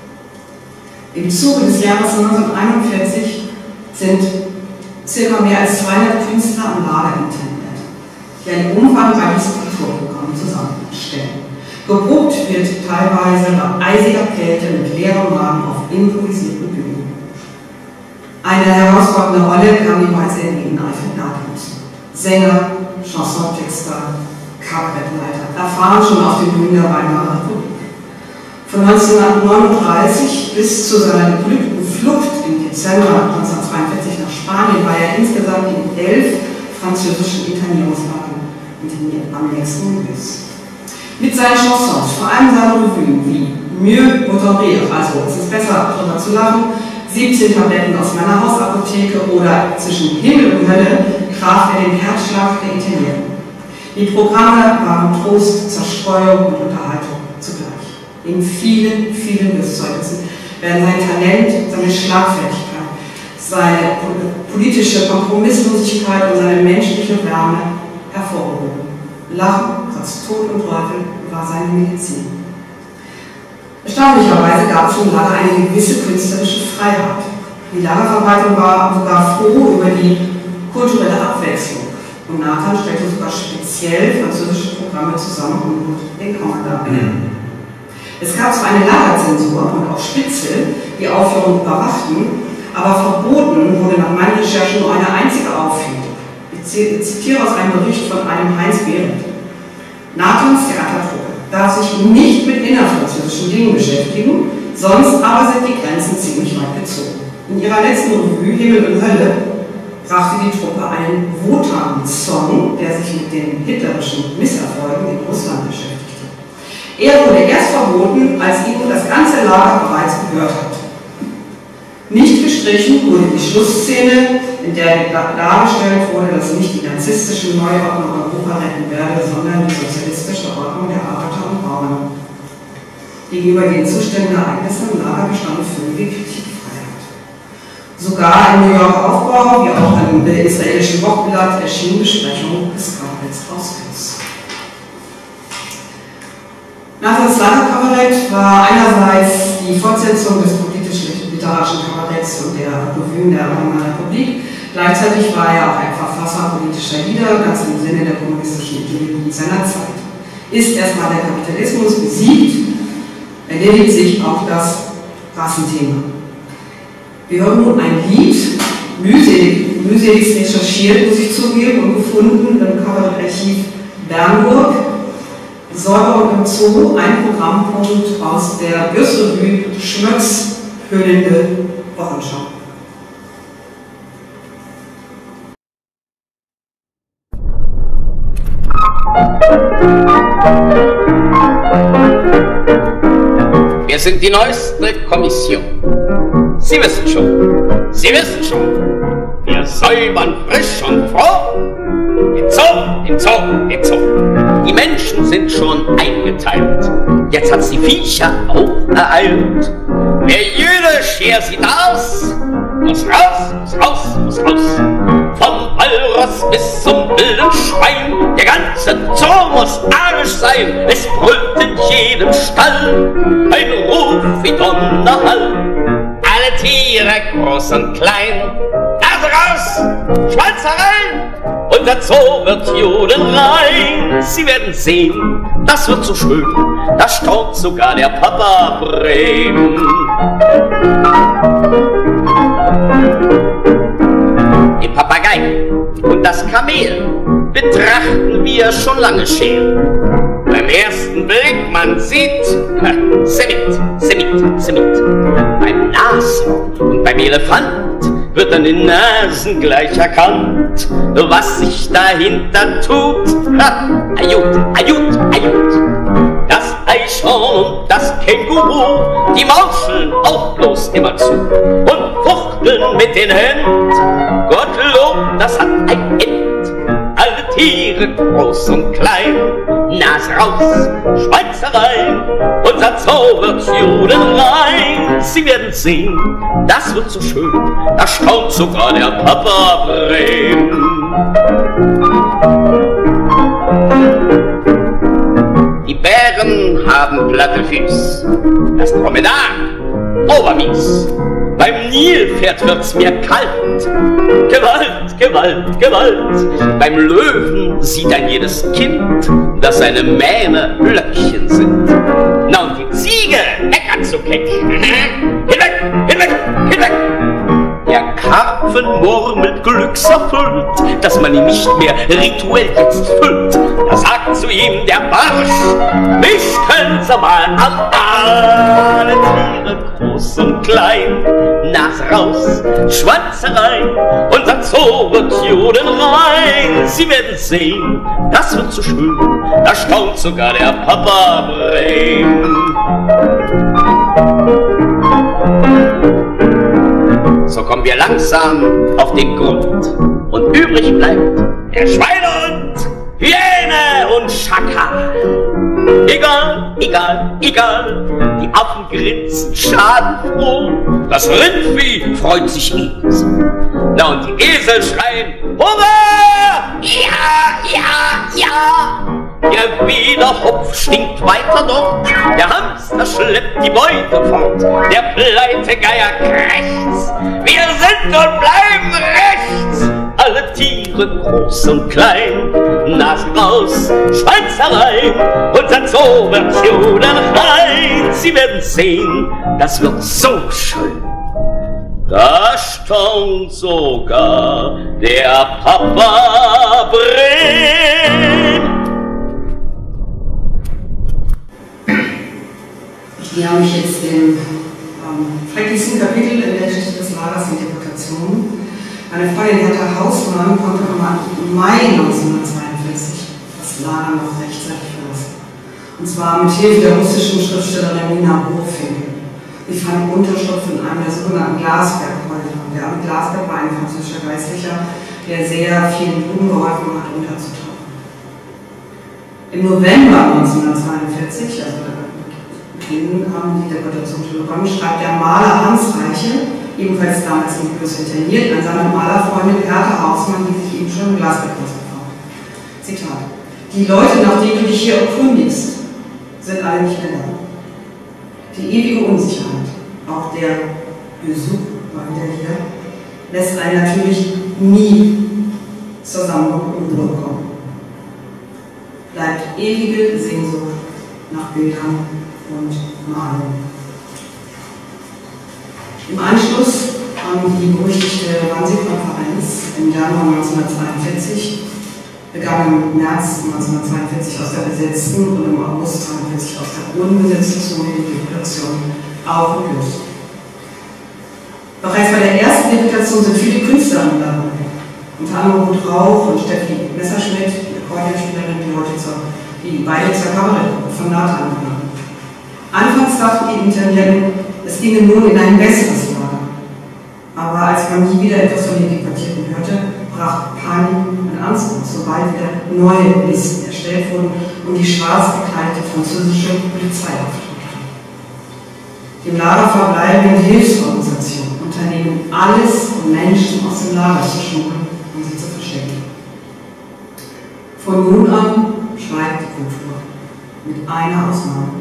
Im Zuge des Jahres 1941 sind ca. mehr als 200 Künstler am Lager interniert, die ein umfangreiches Kulturprogramm zusammenstellen. Geprobt wird teilweise bei eisiger Kälte mit leerem Magen auf improvisierten Bühnen. Eine herausfordernde Rolle kam die bereits erwähnten Alfred Nathan zu. Sänger, Chansontexter, Kabarettleiter, erfahren schon auf den Bühnen der Weimarer Republik. Von 1939 bis zu seiner geglückten Flucht im Dezember 1942 nach Spanien war er insgesamt in 11 französischen Internierungslagern interniert, am nächsten bis. Mit seinen Chansons, vor allem seinen Revuen wie Mieux vaut rire, also es ist besser darüber zu lachen, 17 Tabletten aus meiner Hausapotheke oder Zwischen Himmel und Hölle traf er den Herzschlag der Internierten. Die Programme waren Trost, Zerstreuung und Unterhaltung zugleich. In vielen, vielen Hilfszeugnissen werden sein Talent, seine Schlagfertigkeit, seine politische Kompromisslosigkeit und seine menschliche Wärme hervorgehoben. Lachen, trotz Tod und Teufel, war seine Medizin. Erstaunlicherweise gab es im Lager eine gewisse künstlerische Freiheit. Die Lagerverwaltung war sogar froh über die kulturelle Abwechslung. Und Nathan stellte sogar speziell französische Programme zusammen und lud den Kommandant. Es gab zwar eine Lagerzensur und auch Spitzel, die Aufführung überwachten, aber verboten wurde nach meinen Recherchen nur eine einzige Aufführung. Ich zitiere aus einem Bericht von einem Heinz Behrendt. Nathans Theatertruppe darf sich nicht mit innerfranzösischen Dingen beschäftigen, sonst aber sind die Grenzen ziemlich weit gezogen. In ihrer letzten Revue Himmel und Hölle brachte die Truppe einen Wotan-Song, der sich mit den hitlerischen Misserfolgen in Russland beschäftigte. Er wurde erst verboten, als ihm das ganze Lager bereits gehört hat. Nicht gestrichen wurde die Schlussszene, in der dargestellt wurde, dass nicht die narzisstische Neuordnung Europa retten werde, sondern die sozialistische Ordnung der Arbeiter und Bauern. Gegenüber den Zuständen der Ereignisse im Lager bestand völlige Kritikfreiheit. Sogar im New Yorker Aufbau, wie auch im israelischen Wochblatt, erschien Besprechung des Kabaretts Ausfluss. Nathans Lagerkabarett war einerseits die Fortsetzung des politisch-literarischen Kabaretts und der Revue der Weimarer Republik. Gleichzeitig war er auch ein Verfasser politischer Lieder, ganz im Sinne der kommunistischen Ideologie seiner Zeit. Ist erstmal der Kapitalismus besiegt, erledigt sich auch das Rassenthema. Wir hören nun ein Lied, mühselig recherchiert, muss ich zugeben, und gefunden im Kabarettarchiv Bernburg, Säuber und im Zoo, ein Programmpunkt aus der Bürstrevue Schmöcks höhnende Wochenschau. Wir sind die neueste Kommission. Sie wissen schon. Wir säubern frisch und froh. Im Zoo. Die Menschen sind schon eingeteilt. Jetzt hat's die Viecher auch ereilt. Wer jede Schere sieht aus, muss raus. Vom Walross bis zum wilden Schwein, der ganze Zoo muss arisch sein. Es brüllt in jedem Stall ein Ruf wie Donnerhall. Alle Tiere, groß und klein, Nase raus, Schwanz herein, unser Zoo wird judenrein. Sie werden sehen, das wird so schön, da staunt sogar der Papa Bremen. Den Papagei und das Kamel betrachten wir schon lange scheel. Beim ersten Blick, man sieht Semit. Beim Nashorn und beim Elefant wird an den Nasen gleich erkannt, was sich dahinter tut. Ajut. Das Eichhorn und das Känguru, die mauscheln auch bloß immer zu und fuchteln mit den Händen. Gottlob, das hat ein End. Alle Tiere, groß und klein, Nase raus, Schwanz rein, unser Zoo wird judenrein. Sie werden sehen, das wird so schön, da staunt sogar der Papa Bremen. Die Bären haben platte Füße, das Dromedar obermies. Beim Nilpferd wird's mir kalt, Gewalt. Beim Löwen sieht ein jedes Kind, dass seine Mähne Löckchen sind. Na und die Ziege meckert so keck. Hinweg! Der Karpfen murmelt glückserfüllt, dass man ihn nicht mehr rituell jetzt füllt. Da sagt zu ihm der Barsch, mich können Sie mal am alle Tiere, groß und klein, Nase raus, Schwanz rein, unser Zoo wird judenrein. Sie werden sehen, das wird so schön, da staunt sogar der Papa Bremen. So kommen wir langsam auf den Grund und übrig bleibt der Schweinehund, Hyäne und Schakal. Egal, die Affen grinsen schadenfroh, das Rindvieh freut sich ebenso. Na und die Esel schreien, Hurra! Ja! Der Wiederhopf stinkt weiter dort, der Hamster schleppt die Beute fort, der Pleitegeier krächzt, wir sind und bleiben rechts. Alle Tiere, groß und klein, Nase raus, Schwanz herein, unser Zoo wird judenrein. Sie werden sehen, das wird so schön, da staunt sogar der Papa Bremen. Ich näher mich jetzt dem schrecklichsten Kapitel in der Geschichte des Lagers, Interpretation. Meine Freundin Hertha Hausmann konnte im Mai 1942 das Lager noch rechtzeitig verlassen. Und zwar mit Hilfe der russischen Schriftstellerin Nina Burgfinkel. Sie fand Unterschlupf in einem der sogenannten Glasberg-Häuser. Der Glasberg war ein französischer Geistlicher, der sehr vielen Blumen geholfen hat, unterzutauchen. Im November 1942, also Beginn haben die Deportation schon begonnen, schreibt der Maler Hans Reiche, ebenfalls damals in Plus interniert, an seine Malerfreundin Hertha Hausmann, die sich eben schon im Glasberghaus befand. Zitat: Die Leute, nach denen du dich hier erkundigst, sind alle nicht mehr da. Die ewige Unsicherheit, auch der Besuch war wieder hier, lässt einen natürlich nie zur Sammlung und Ruhe kommen. Bleibt ewige Sehnsucht nach Bildern und Malung. Im Anschluss an die berüchtigte Wannsee-Konferenz im Januar 1942 begann im März 1942 aus der besetzten und im August 1942 aus der unbesetzten Zone die Deportation auf und los. Bereits bei der ersten Deportation sind viele Künstlerinnen dabei. Unter anderem Ruth Rauch und Steffi Messerschmidt, die Akkordeonspielerin, die beide zur Kabarettgruppe von Nathan gehören. Anfangs dachten die Internierten, es ginge nun in ein besseres Lager. Aber als man nie wieder etwas von den Deportierten hörte, brach Panik und Angst aus, sobald wieder neue Listen erstellt wurden und die schwarz gekleidete französische Polizei auftauchte. Dem Lager verbleibenden Hilfsorganisationen unternehmen alles, um Menschen aus dem Lager zu schmuggeln und sie zu verstecken. Von nun an schweigt die Kultur, mit einer Ausnahme.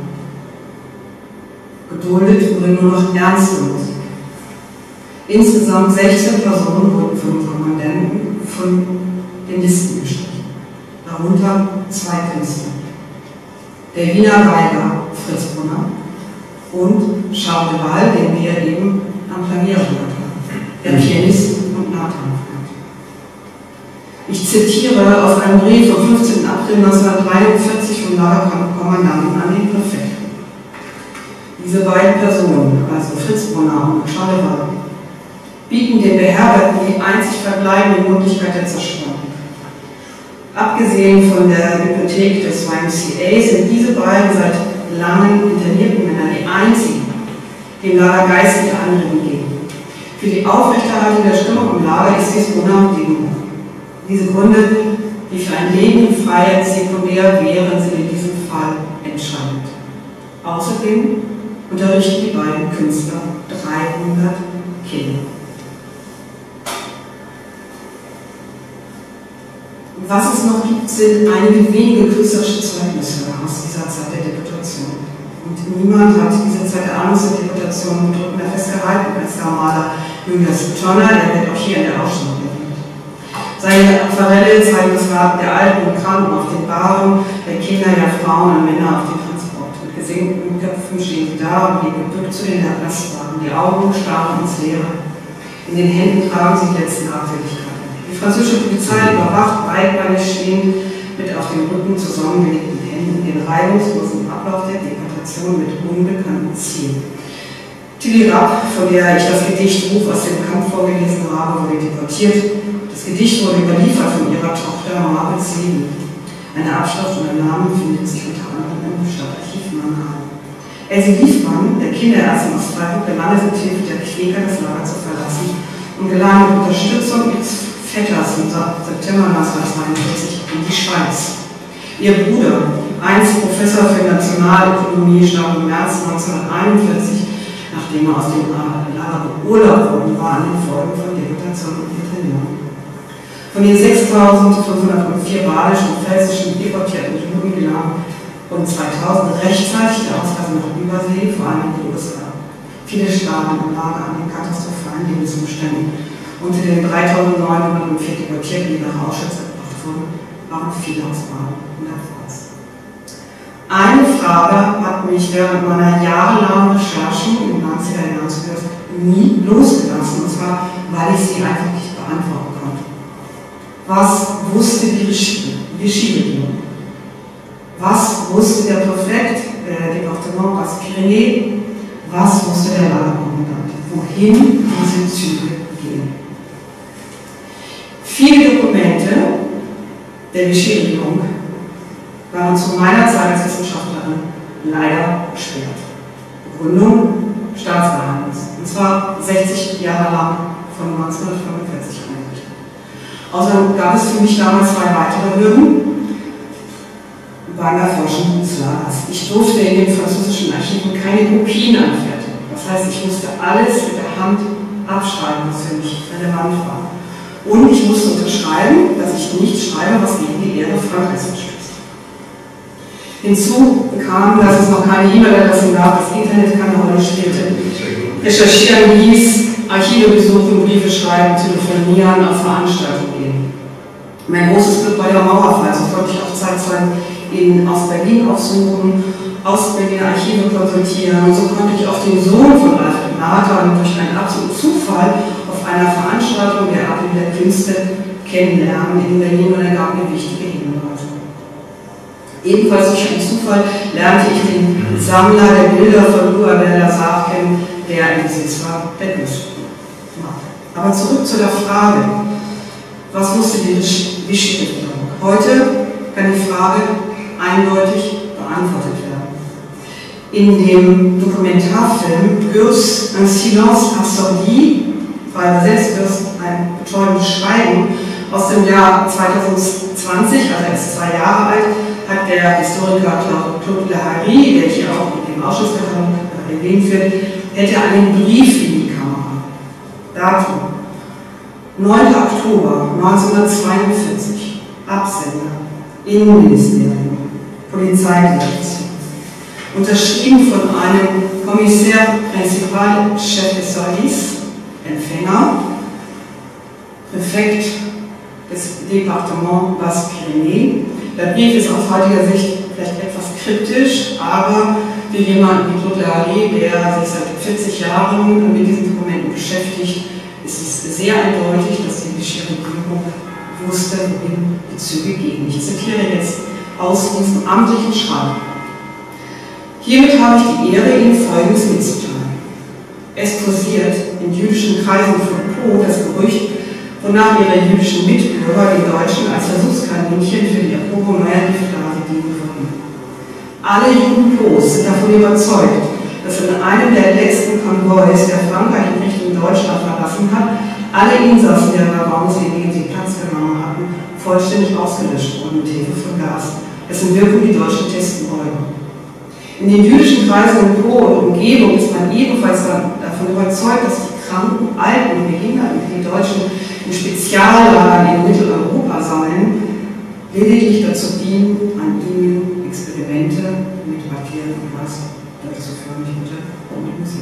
Geduldet wurde nur noch ernste Musik. Insgesamt 16 Personen wurden von den Kommandenten von den Listen gestrichen, darunter 2 Künstler. Der Wiener Geiger Fritz Brunner und Charles de Waal, den wir eben am Klavier gehört haben, der Pianist und Nathan-Freund. Ich zitiere aus einem Brief vom 15. April 1943 vom Lagerkommandanten an den Präfekten. Diese beiden Personen, also Fritz Brunner und Charles de Waal, bieten den Beherbergten die einzig verbleibende Möglichkeit der Zerstörung. Abgesehen von der Bibliothek des YMCA sind diese beiden seit langem internierten Männer die einzigen, die im Lager geistige Anregungen geben. Für die Aufrechterhaltung der Stimmung im Lager ist dies unabdingbar. Diese Gründe, die für ein Leben in Freiheit sekundär wären, sind in diesem Fall entscheidend. Außerdem unterrichten die beiden Künstler 300 Kinder. Was es noch gibt, sind einige wenige künstlerische Zeugnisse aus dieser Zeit der Deportation. Und niemand hat diese Zeit der Angst und Deportation bedrückt mehr festgehalten als der Maler Julius Turner, der wird auch hier in der Ausstellung erwähnt. Seine Aquarelle zeigen das Warten der Alten und Kranken auf den Bahren, der Kinder, der Frauen und Männer auf den Transport. Mit gesenkten Köpfen stehen sie da und legen gebückt zu den Lastwagen. Die Augen starren ins Leere. In den Händen tragen sie die letzten Argwöhnlichkeiten. Die französische Polizei überwacht breitbeinig stehend mit auf dem Rücken zusammengelegten Händen den reibungslosen Ablauf der Deportation mit unbekannten Zielen. Tilly Rapp, von der ich das Gedicht Ruf aus dem Kampf vorgelesen habe, wurde deportiert. Das Gedicht wurde überliefert von ihrer Tochter Margaret Seeley. Eine Abschrift und ein Name findet sich unter anderem im Stadtarchiv Mannheim. Elsie Liefmann, der Kinderärztin aus Freiburg, gelang es mit Hilfe der Quäker das Lager zu verlassen und gelang mit Unterstützung ihres Vetters im September 1942 in die Schweiz. Ihr Bruder, einst Professor für Nationalökonomie, starb im März 1941, nachdem er aus dem Lager beurlaubt worden war, an den Folgen von Deportation und Internierung. Von den 6.504 badischen und pfälzischen deportierten Juden gelang rund 2.000 rechtzeitig der Ausreise nach Übersee, vor allem in die USA. Viele starben im Lager an den katastrophalen Lebensumständen. Unter den 3.904 Deportierten, die nach Auschwitz gebracht wurden, waren viele aus Baden und der Pfalz. Eine Frage hat mich während meiner jahrelangen Recherchen in den 90er Jahren nie losgelassen, und zwar, weil ich sie einfach nicht beantworten konnte. Was wusste die Regierung? Was wusste der Präfekt Departement Bas-Pyrénées? Was wusste der Lagerkommandant? Wohin diese Züge gehen? Viele Dokumente der Regierung waren zu meiner Zeit als Wissenschaftlerin leider gesperrt. Begründung: Staatsgeheimnis. Und zwar 60 Jahre lang, von 1945 eingerichtet. Außerdem gab es für mich damals zwei weitere Hürden beim Erforschen des Lagers. Ich durfte in den französischen Archiven keine Kopien anfertigen. Das heißt, ich musste alles mit der Hand abschreiben, was für mich relevant war. Und ich musste unterschreiben, dass ich nicht schreibe, was gegen die Ehre Frankreichs verstößt. Hinzu kam, dass es noch keine E-Mail-Adressen gab, das Internet keine Rolle spielte. Recherchieren hieß, Archive besuchen, Briefe schreiben, telefonieren, auf Veranstaltungen gehen. Mein großes Glück war der Mauerfall, so konnte ich auch Zeitzeugen in Ostberlin aufsuchen, Ostberliner Archive konsultieren, und so konnte ich auch den Sohn von Alfred Nater durch einen absoluten Zufall auf einer Veranstaltung der Akademie der Künste kennenlernen in Berlin, und er gab mir wichtige Hinweise. Ebenfalls durch einen Zufall lernte ich den Sammler der Bilder von Louis Abel Lazare kennen, der im Besitz war der Künste. Aber zurück zu der Frage, was musste die Vichy-Regierung? Heute kann die Frage eindeutig beantwortet werden. In dem Dokumentarfilm Gurs un silence assourdi, frei übersetzt Gurs ein betäubendes Schweigen, aus dem Jahr 2020, also er ist 2 Jahre alt, hat der Historiker Claude Lahari, der hier auch in dem Ausschusskatalog erwähnt wird, hält er einen Brief in die Kamera. Datum: 9. Oktober 1942, Absender, Innenministerium, Polizeidirektion. Unterschrieben von einem Commissaire Principal Chef de Service, Empfänger, Präfekt des Departements Basse-Pyrénées. Der Brief ist aus heutiger Sicht vielleicht etwas kryptisch, aber für jemanden wie Claude Lahari, der sich seit 40 Jahren mit diesen Dokumenten beschäftigt, ist es sehr eindeutig, dass die Vichy-Regierung wusste, wohin die Züge gehen. Ich zitiere jetzt aus diesem amtlichen Schreiben. Hiermit habe ich die Ehre, Ihnen Folgendes mitzuteilen. Es kursiert in jüdischen Kreisen von Po das Gerücht, wonach ihre jüdischen Mitbürger, die Deutschen, als Versuchskaninchen für die Erprobung neuer Giftgase dienen würden. Alle Juden Po's sind davon überzeugt, dass in einem der letzten Konvois, der Frankreich in Richtung Deutschland verlassen hat, alle Insassen der Waggons, in denen sie Platz genommen hatten, vollständig ausgelöscht wurden mit Hilfe von Gas, dessen Wirkung die Deutschen testen wollten. In den jüdischen Kreisen in Po und Umgebung ist man ebenfalls davon überzeugt, dass die Kranken, Alten und Behinderten, die die Deutschen in Speziallagern in Mitteleuropa sammeln, lediglich dazu dienen, an ihnen Experimente mit Bakterien und was dazu führen, nicht mit der Musik.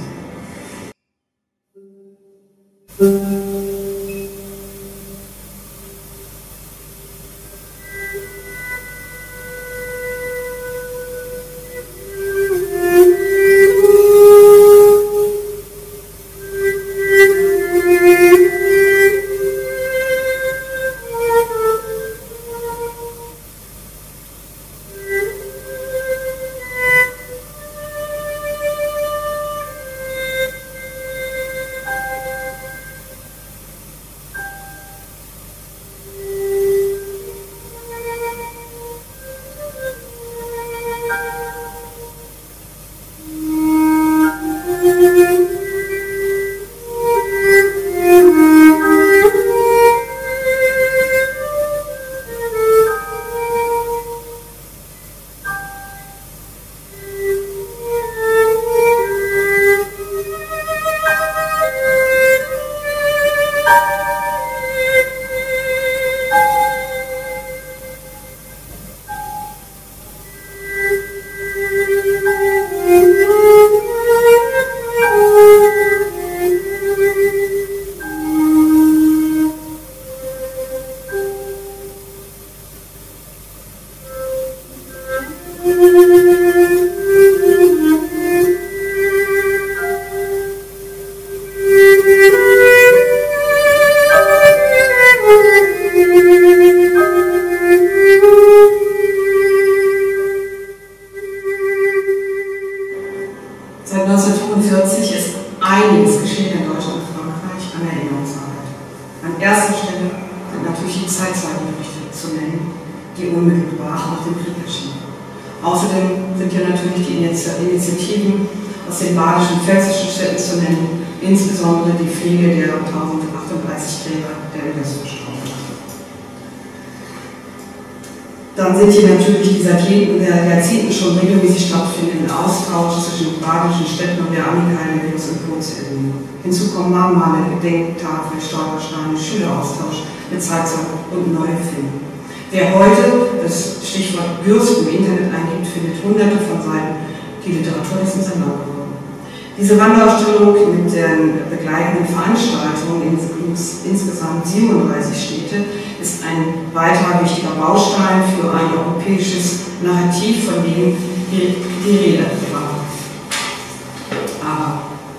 Seit 1945 ist einiges geschehen in Deutschland und Frankreich an Erinnerungsarbeit. An erster Stelle sind natürlich die Zeitzeugenberichte zu nennen, die unmittelbar nach dem Krieg erschienen. Außerdem sind ja natürlich die Initiativen aus den badischen, pfälzischen Städten zu nennen, insbesondere die Pflege der 1038 Gräber der Übungsverstrahlung. Dann sind hier natürlich die seit Jahrzehnten schon regelmäßig stattfindenden Austausch zwischen badischen Städten und der Amikalbildung zu erwähnen. Hinzu kommen Mahnmale, Gedenktafel, Stolpersteine, Schüleraustausch mit Zeitzeugen und neue Filme. Wer heute das Stichwort Bürst im Internet eingibt, findet hunderte von Seiten. Die Literatur ist uns erlaubt worden. Diese Wanderausstellung mit den begleitenden Veranstaltungen in insgesamt 37 Städte ist ein weiterer wichtiger Baustein für ein europäisches Narrativ, von dem die Rede war. Aber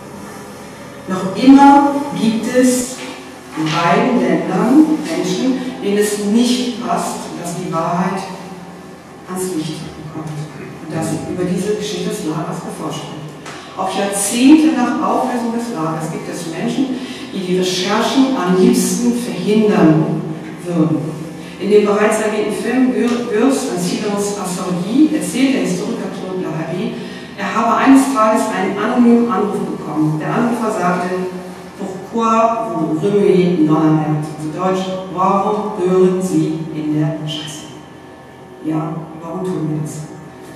noch immer gibt es in beiden Ländern Menschen, denen es nicht passt, dass die Wahrheit ans Licht kommt und dass über diese Geschichte des Lagers geforscht wird. Auch Jahrzehnte nach Auflösung des Lagers gibt es Menschen, die die Recherchen am liebsten verhindern würden. In dem bereits erwähnten Film Bürst an Silos Assaudi erzählt der Historiker Claude Lahari, er habe eines Tages einen anonymen Anruf bekommen. Der Anrufer sagte, Pourquoi vous remuez dans la merde? Also Deutsch, warum rühren Sie in der Scheiße? Ja, warum tun wir das?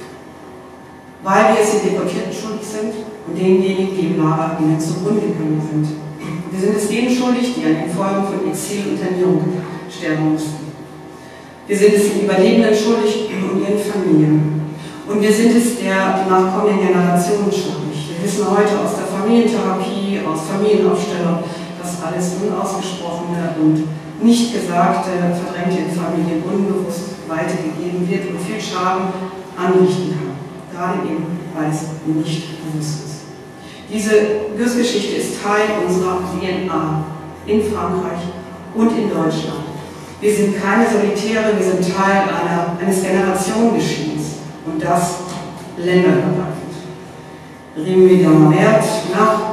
Weil wir es den Deportierten schuldig sind und denjenigen, die im Lager ihnen zugrunde gegangen sind. Wir sind es denen schuldig, die an den Folgen von Exil und Internierung sterben mussten. Wir sind es den Überlebenden schuldig und ihren Familien. Und wir sind es der nachkommenden Generationen schuldig. Wir wissen heute aus der Familientherapie, aus Familienaufstellung, dass alles unausgesprochene und nicht gesagte, verdrängte in Familien unbewusst weitergegeben wird und viel Schaden anrichten kann. Gerade eben, weil es nicht bewusst ist. Diese Bürst-Geschichte ist Teil unserer DNA in Frankreich und in Deutschland. Wir sind keine Solitäre, wir sind Teil eines Generationengeschehens und das länderübergreifend. Remuer dans la merde nach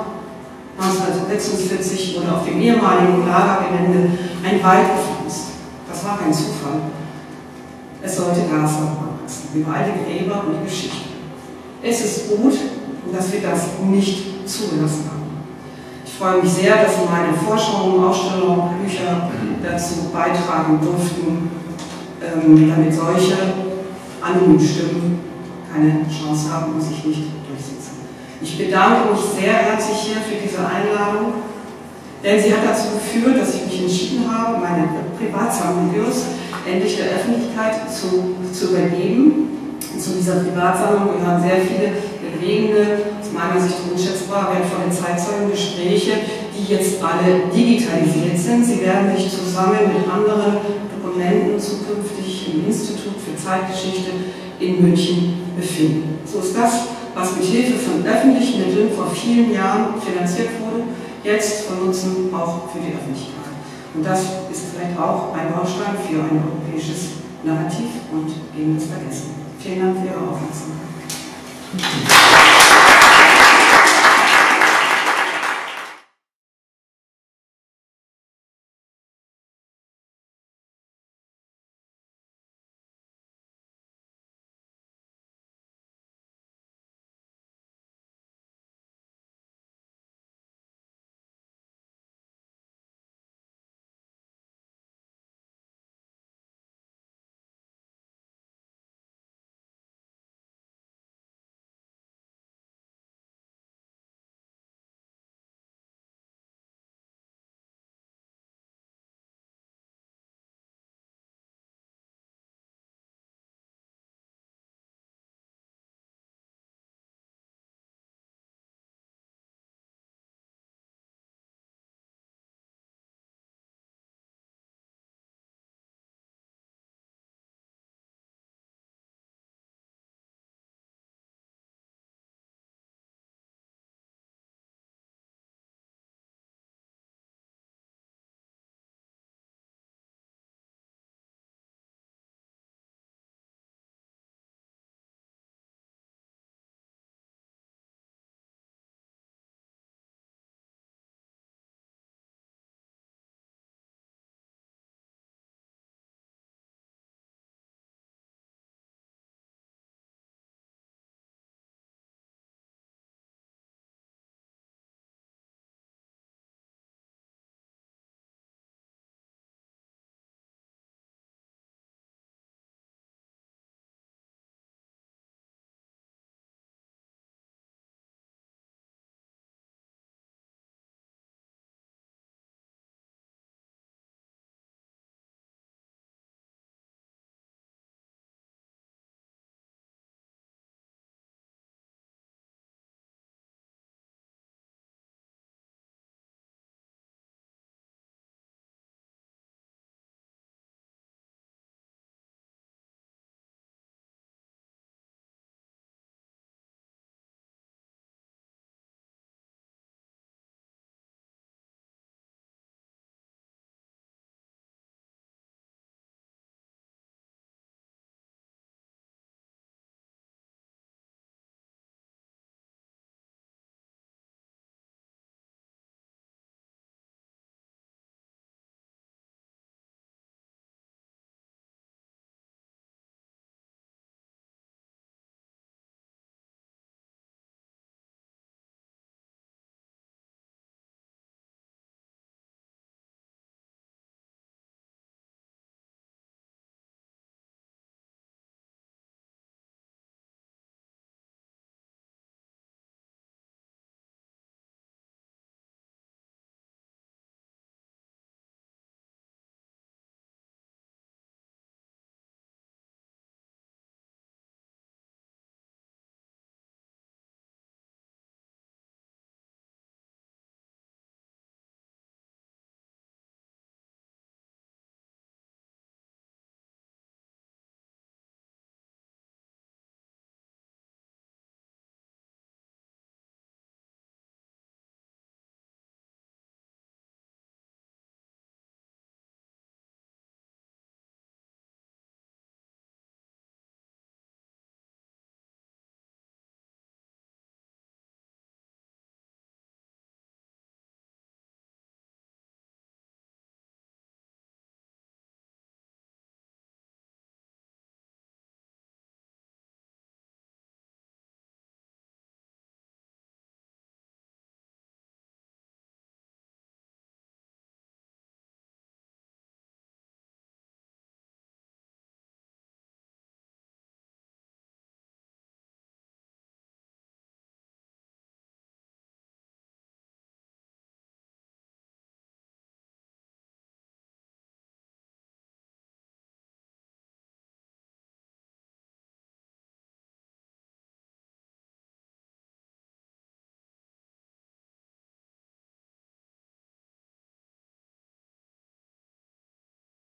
1946 wurde auf dem ehemaligen Lagergelände ein Wald gepflanzt. Das war kein Zufall. Es sollte Gas wachsen, über all die Gräber und die Geschichte. Es ist gut, dass wir das nicht zugelassen haben. Ich freue mich sehr, dass meine Forschungen, Ausstellungen, Bücher dazu beitragen durften, damit solche anonymen Stimmen keine Chance haben und sich nicht durchsetzen. Ich bedanke mich sehr herzlich hier für diese Einladung, denn sie hat dazu geführt, dass ich mich entschieden habe, meine Privatsammlung Bürst endlich der Öffentlichkeit zu übergeben. Zu dieser Privatsammlung gehören sehr viele bewegende, aus meiner Sicht unschätzbar wertvolle Zeitzeugen-Gespräche, die jetzt alle digitalisiert sind. Sie werden sich zusammen mit anderen Dokumenten zukünftig im Institut für Zeitgeschichte in München befinden. So ist das, was mit Hilfe von öffentlichen Mitteln vor vielen Jahren finanziert wurde, jetzt von Nutzen auch für die Öffentlichkeit. Und das ist vielleicht auch ein Baustein für ein europäisches Narrativ und gegen das Vergessen. Vielen Dank für Ihre Aufmerksamkeit.